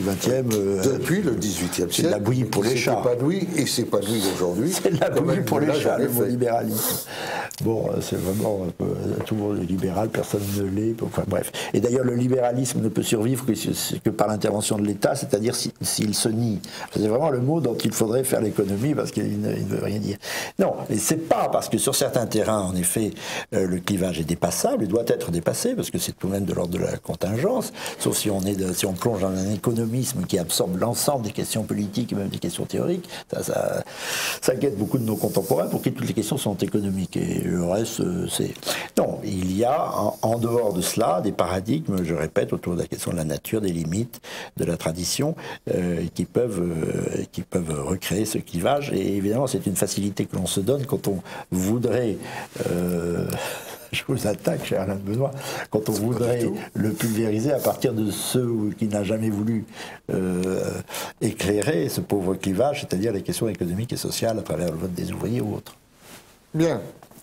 même... Euh, Depuis le dixhuitième siècle. C'est de la bouillie pour les chats. C'est épanoui, et c'est épanoui aujourd'hui. C'est de la bouillie pour les chats, le mot libéralisme. Bon, c'est vraiment... Un peu, tout le monde est libéral, personne ne l'est, enfin bref. Et d'ailleurs, le libéralisme ne peut survivre que, que par l'intervention de l'État, c'est-à-dire s'il si, se nie. C'est vraiment le mot dont il faudrait faire l'économie, parce qu'il ne, ne veut rien dire. Non, et c'est pas parce que sur certains terrains, en effet, euh, le clivage est dépassable, il doit être dépassé, parce que c'est tout de même de l'ordre de la contingence, sauf si on, est de, si on plonge dans un économisme qui absorbe l'ensemble des questions politiques et même des questions théoriques. Ça, ça, ça inquiète beaucoup de nos contemporains pour qui toutes les questions sont économiques. Et le reste, c'est... Non, il y a en, en dehors de cela des paradigmes, je répète, autour de la question de la nature, des limites, de la tradition, euh, qui, peuvent, euh, qui peuvent recréer ce clivage. Et évidemment, c'est une facilité que l'on se donne quand on voudrait... Euh, je vous attaque, cher Alain Benoît, quand on voudrait le pulvériser à partir de ceux qui n'a jamais voulu euh, éclairer ce pauvre clivage, c'est-à-dire les questions économiques et sociales à travers le vote des ouvriers ou autres. Bien.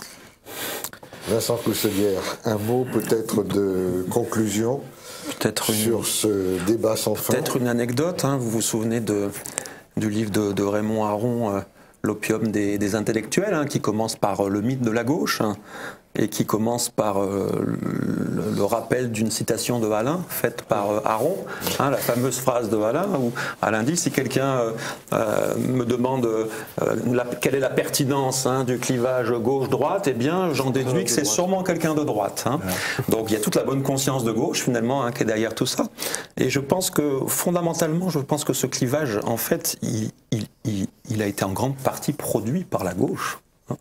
Vincent Cousselière, un mot peut-être de conclusion peut-être une, sur ce débat sans fin. Peut-être une anecdote, hein, vous vous souvenez de, du livre de, de Raymond Aron, euh, L'opium des, des intellectuels, hein, qui commence par euh, le mythe de la gauche, hein, et qui commence par euh, le, le rappel d'une citation de Alain, faite par euh, Aron, hein, la fameuse phrase de Alain, où Alain dit, si quelqu'un euh, euh, me demande euh, la, quelle est la pertinence hein, du clivage gauche-droite, eh bien j'en déduis que c'est sûrement quelqu'un de droite. Hein. Donc il y a toute la bonne conscience de gauche, finalement, hein, qui est derrière tout ça. Et je pense que, fondamentalement, je pense que ce clivage, en fait, il, il, il, il a été en grande partie produit par la gauche.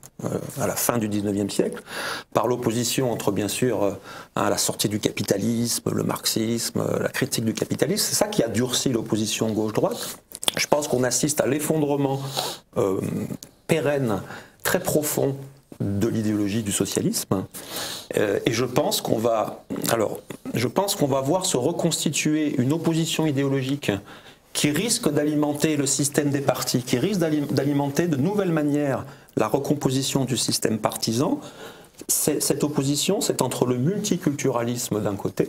À la fin du dix-neuvième siècle, par l'opposition entre, bien sûr, à la sortie du capitalisme, le marxisme, la critique du capitalisme. C'est ça qui a durci l'opposition gauche-droite. Je pense qu'on assiste à l'effondrement euh, pérenne, très profond de l'idéologie du socialisme. Euh, et je pense qu'on va, alors, je pense qu'on va voir se reconstituer une opposition idéologique qui risque d'alimenter le système des partis, qui risque d'alimenter de nouvelles manières la recomposition du système partisan. Cette opposition, c'est entre le multiculturalisme d'un côté,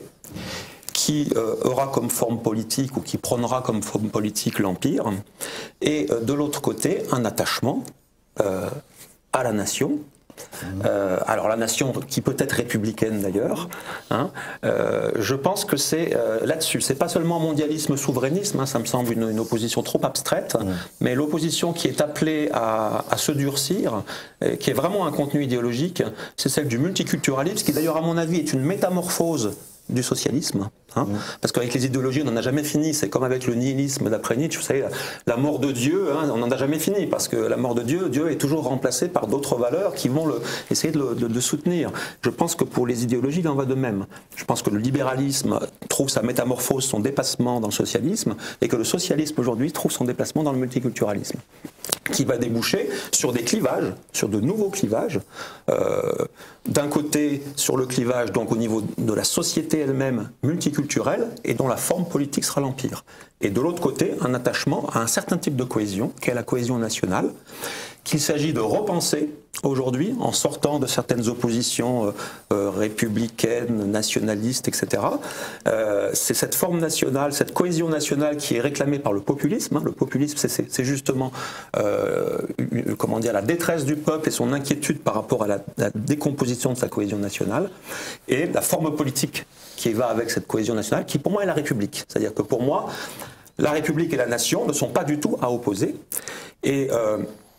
qui euh, aura comme forme politique ou qui prônera comme forme politique l'empire, et euh, de l'autre côté, un attachement euh, à la nation. Euh, alors la nation qui peut être républicaine d'ailleurs, hein, euh, je pense que c'est euh, là-dessus, c'est pas seulement mondialisme, souverainisme, hein, ça me semble une, une opposition trop abstraite, mmh. mais l'opposition qui est appelée à, à se durcir, et qui est vraiment un contenu idéologique, c'est celle du multiculturalisme, qui d'ailleurs à mon avis est une métamorphose du socialisme, hein, mmh. parce qu'avec les idéologies on n'en a jamais fini, c'est comme avec le nihilisme d'après Nietzsche, vous savez, la, la mort de Dieu, hein, on n'en a jamais fini, parce que la mort de Dieu, Dieu est toujours remplacé par d'autres valeurs qui vont le, essayer de le de, de soutenir. Je pense que pour les idéologies, il en va de même. Je pense que le libéralisme trouve sa métamorphose, son dépassement dans le socialisme, et que le socialisme aujourd'hui trouve son déplacement dans le multiculturalisme, qui va déboucher sur des clivages, sur de nouveaux clivages, euh, d'un côté sur le clivage donc au niveau de la société elle-même multiculturelle et dont la forme politique sera l'empire, et de l'autre côté un attachement à un certain type de cohésion qui est la cohésion nationale, qu'il s'agit de repenser aujourd'hui en sortant de certaines oppositions euh, euh, républicaines, nationalistes, et cetera. Euh, c'est cette forme nationale, cette cohésion nationale qui est réclamée par le populisme. Hein. Le populisme, c'est justement euh, comment dire, la détresse du peuple et son inquiétude par rapport à la, la décomposition de sa cohésion nationale, et la forme politique qui va avec cette cohésion nationale, qui pour moi est la République. C'est-à-dire que pour moi, la République et la nation ne sont pas du tout à opposer. Et euh,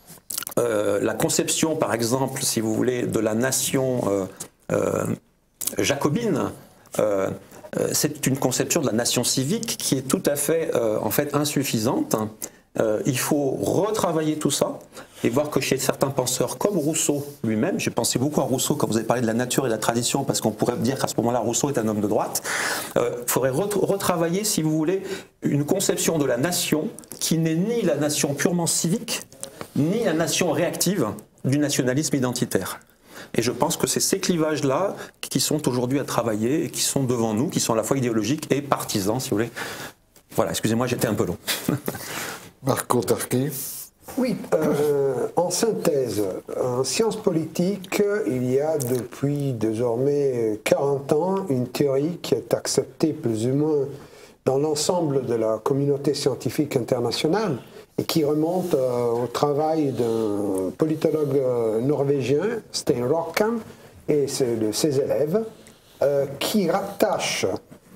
Euh, la conception, par exemple, si vous voulez, de la nation euh, euh, jacobine, euh, euh, c'est une conception de la nation civique qui est tout à fait, euh, en fait, insuffisante. Euh, il faut retravailler tout ça et voir que chez certains penseurs comme Rousseau lui-même, j'ai pensé beaucoup à Rousseau quand vous avez parlé de la nature et de la tradition, parce qu'on pourrait dire qu'à ce moment-là, Rousseau est un homme de droite. Il euh, faudrait retravailler, si vous voulez, une conception de la nation qui n'est ni la nation purement civique, ni la nation réactive du nationalisme identitaire. Et je pense que c'est ces clivages-là qui sont aujourd'hui à travailler et qui sont devant nous, qui sont à la fois idéologiques et partisans, si vous voulez. Voilà, excusez-moi, j'étais un peu long. Marco Tarqui. Oui, euh, en synthèse, en sciences politiques, il y a depuis désormais quarante ans une théorie qui est acceptée plus ou moins dans l'ensemble de la communauté scientifique internationale et qui remonte euh, au travail d'un politologue euh, norvégien, Stein Rokkan, et de ses élèves, euh, qui rattachent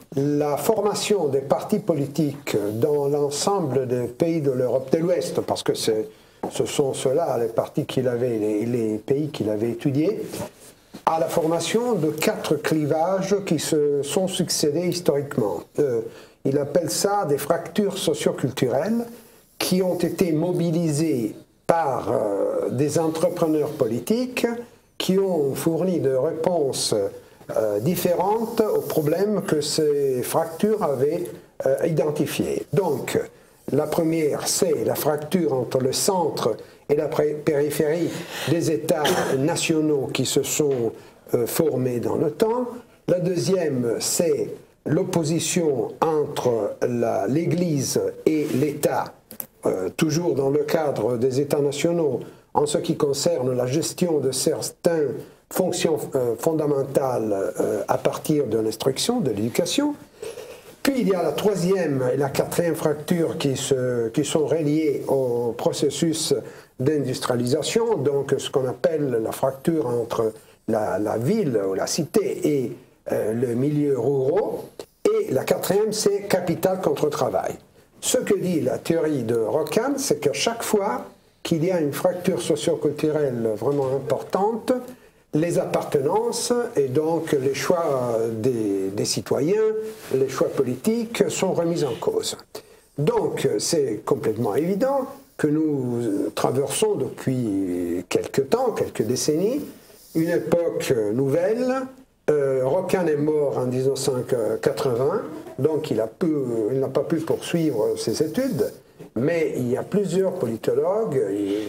la formation des partis politiques dans l'ensemble des pays de l'Europe de l'Ouest, parce que ce sont ceux-là, les partis qu'il avait, les, les pays qu'il avait étudiés, à la formation de quatre clivages qui se sont succédés historiquement. Euh, il appelle ça des fractures socioculturelles qui ont été mobilisées par euh, des entrepreneurs politiques qui ont fourni des réponses euh, différentes aux problèmes que ces fractures avaient euh, identifiés. Donc, la première, c'est la fracture entre le centre et la périphérie des États nationaux qui se sont euh, formés dans le temps. La deuxième, c'est l'opposition entre l'Église et l'État, euh, toujours dans le cadre des États nationaux, en ce qui concerne la gestion de certaines fonctions euh, fondamentales euh, à partir de l'instruction, de l'éducation. Puis il y a la troisième et la quatrième fracture qui, se, qui sont reliées au processus d'industrialisation, donc ce qu'on appelle la fracture entre la, la ville ou la cité et euh, le milieu rural. Et la quatrième, c'est capital contre travail. Ce que dit la théorie de Rokkan, c'est que chaque fois qu'il y a une fracture socioculturelle vraiment importante, les appartenances et donc les choix des, des citoyens, les choix politiques sont remis en cause. Donc c'est complètement évident que nous traversons depuis quelques temps, quelques décennies, une époque nouvelle. Euh, Rokkan est mort en mille neuf cent quatre-vingts, donc il n'a pas pu poursuivre ses études, mais il y a plusieurs politologues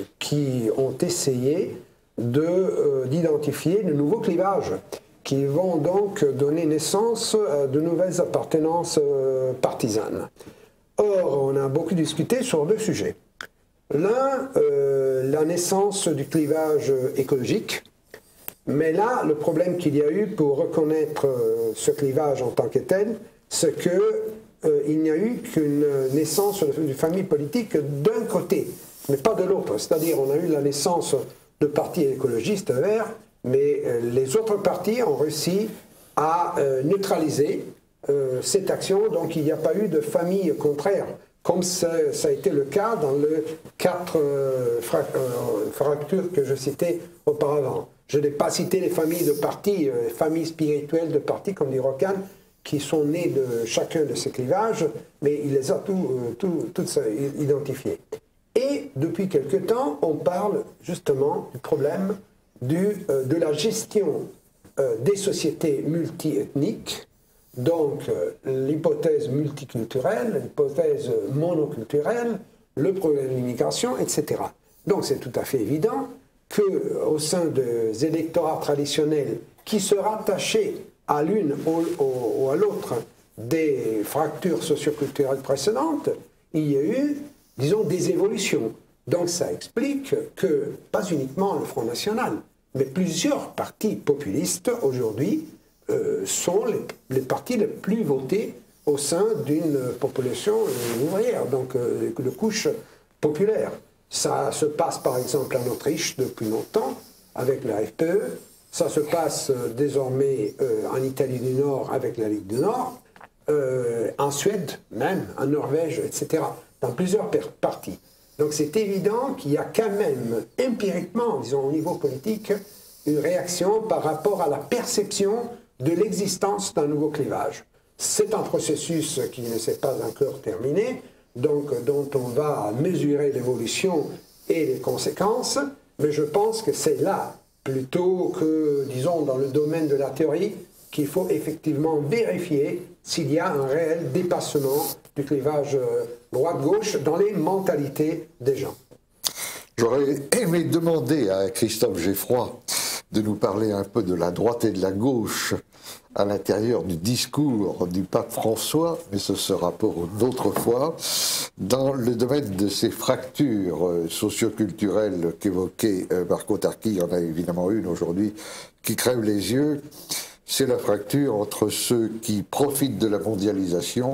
qui ont essayé d'identifier de, euh, de nouveaux clivages qui vont donc donner naissance à de nouvelles appartenances euh, partisanes. Or, on a beaucoup discuté sur deux sujets. L'un, euh, la naissance du clivage écologique, mais là, le problème qu'il y a eu pour reconnaître euh, ce clivage en tant que tel, c'est qu'il euh, n'y a eu qu'une naissance d'une famille politique d'un côté, mais pas de l'autre. C'est-à-dire, on a eu la naissance de partis écologistes verts, mais euh, les autres partis ont réussi à euh, neutraliser euh, cette action, donc il n'y a pas eu de famille contraire, comme ça, ça a été le cas dans les quatre euh, fra euh, fractures que je citais auparavant. Je n'ai pas cité les familles de partis, euh, les familles spirituelles de partis, comme dit Rokkan, qui sont nées de chacun de ces clivages, mais il les a tous euh, tout, tout identifiés. Et depuis quelque temps, on parle justement du problème du, euh, de la gestion euh, des sociétés multiethniques, donc euh, l'hypothèse multiculturelle, l'hypothèse monoculturelle, le problème de l'immigration, et cetera. Donc c'est tout à fait évident qu'au sein des électorats traditionnels qui se rattachaient à l'une ou, ou, ou à l'autre des fractures socioculturelles précédentes, il y a eu, disons, des évolutions. Donc ça explique que, pas uniquement le Front National, mais plusieurs partis populistes aujourd'hui euh, sont les, les partis les plus votés au sein d'une population ouvrière, donc euh, de couche populaire. Ça se passe par exemple en Autriche depuis longtemps avec la F P E, ça se passe euh, désormais euh, en Italie du Nord avec la Ligue du Nord, euh, en Suède même, en Norvège, et cetera, dans plusieurs partis. Donc c'est évident qu'il y a quand même empiriquement, disons au niveau politique, une réaction par rapport à la perception de l'existence d'un nouveau clivage. C'est un processus qui ne s'est pas encore terminé, donc dont on va mesurer l'évolution et les conséquences, mais je pense que c'est là, plutôt que, disons, dans le domaine de la théorie, qu'il faut effectivement vérifier s'il y a un réel dépassement du clivage droite-gauche dans les mentalités des gens. J'aurais aimé demander à Christophe Geffroy de nous parler un peu de la droite et de la gauche à l'intérieur du discours du pape François, mais ce sera pour une autre fois. Dans le domaine de ces fractures socioculturelles qu'évoquait Marco Tarchi, il y en a évidemment une aujourd'hui qui crève les yeux, c'est la fracture entre ceux qui profitent de la mondialisation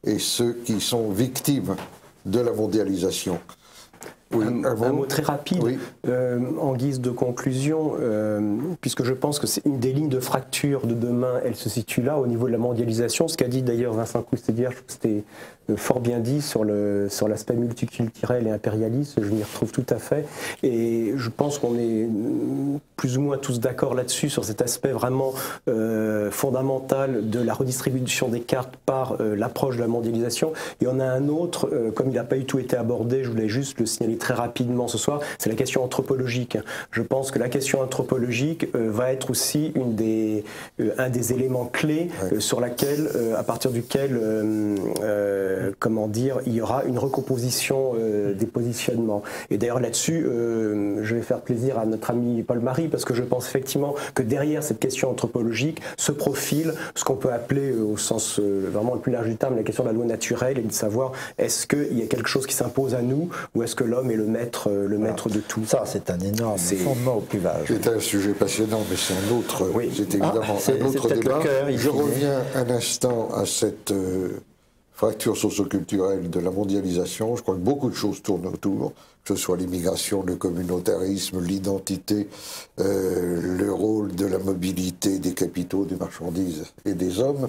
et ceux qui sont victimes de la mondialisation. Oui, un, un, mot. un mot très rapide, oui. euh, en guise de conclusion, euh, puisque je pense que c'est une des lignes de fracture de demain, elle se situe là, au niveau de la mondialisation. Ce qu'a dit d'ailleurs Vincent Coustet-Vierge, je trouve que c'était fort bien dit sur le sur l'aspect multiculturel et impérialiste, je m'y retrouve tout à fait. Et je pense qu'on est plus ou moins tous d'accord là-dessus, sur cet aspect vraiment euh, fondamental de la redistribution des cartes par euh, l'approche de la mondialisation. Il y en a un autre, euh, comme il n'a pas du tout été abordé, je voulais juste le signaler très rapidement ce soir, c'est la question anthropologique. Je pense que la question anthropologique euh, va être aussi une des, euh, un des éléments clés euh, sur laquelle, euh, à partir duquel, euh, euh, comment dire, il y aura une recomposition euh, des positionnements. Et d'ailleurs là-dessus, euh, je vais faire plaisir à notre ami Paul Marie, parce que je pense effectivement que derrière cette question anthropologique se profile ce qu'on peut appeler, euh, au sens euh, vraiment le plus large du terme, la question de la loi naturelle, et de savoir est-ce qu'il y a quelque chose qui s'impose à nous, ou est-ce que l'homme est le maître, le maître de tout. Ça, c'est un énorme fondement au clivage. C'est un sujet passionnant, mais c'est un autre, oui. c'est évidemment ah, un autre débat. Cœur, Je reviens un instant à cette euh, fracture socio-culturelle de la mondialisation. Je crois que beaucoup de choses tournent autour, que ce soit l'immigration, le communautarisme, l'identité, euh, le rôle de la mobilité des capitaux, des marchandises et des hommes.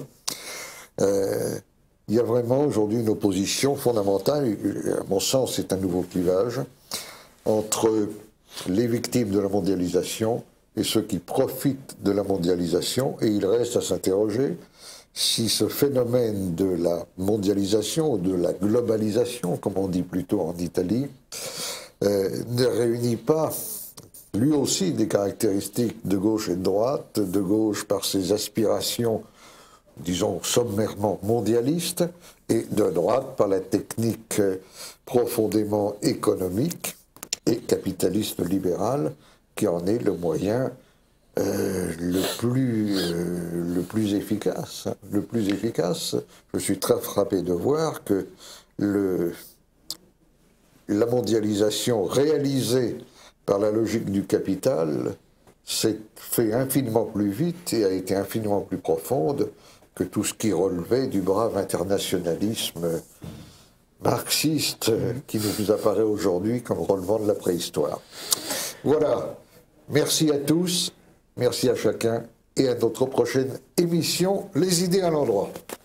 Euh, Il y a vraiment aujourd'hui une opposition fondamentale, à mon sens c'est un nouveau clivage, entre les victimes de la mondialisation et ceux qui profitent de la mondialisation, et il reste à s'interroger si ce phénomène de la mondialisation, ou de la globalisation, comme on dit plutôt en Italie, euh, ne réunit pas lui aussi des caractéristiques de gauche et de droite, de gauche par ses aspirations, disons, sommairement mondialiste, et de droite par la technique profondément économique et capitaliste libérale, qui en est le moyen euh, le, plus, euh, le plus efficace. Le plus efficace, je suis très frappé de voir que le, la mondialisation réalisée par la logique du capital s'est fait infiniment plus vite et a été infiniment plus profonde que tout ce qui relevait du brave internationalisme marxiste qui nous apparaît aujourd'hui comme relevant de la préhistoire. Voilà. Merci à tous, merci à chacun, et à notre prochaine émission, Les idées à l'endroit.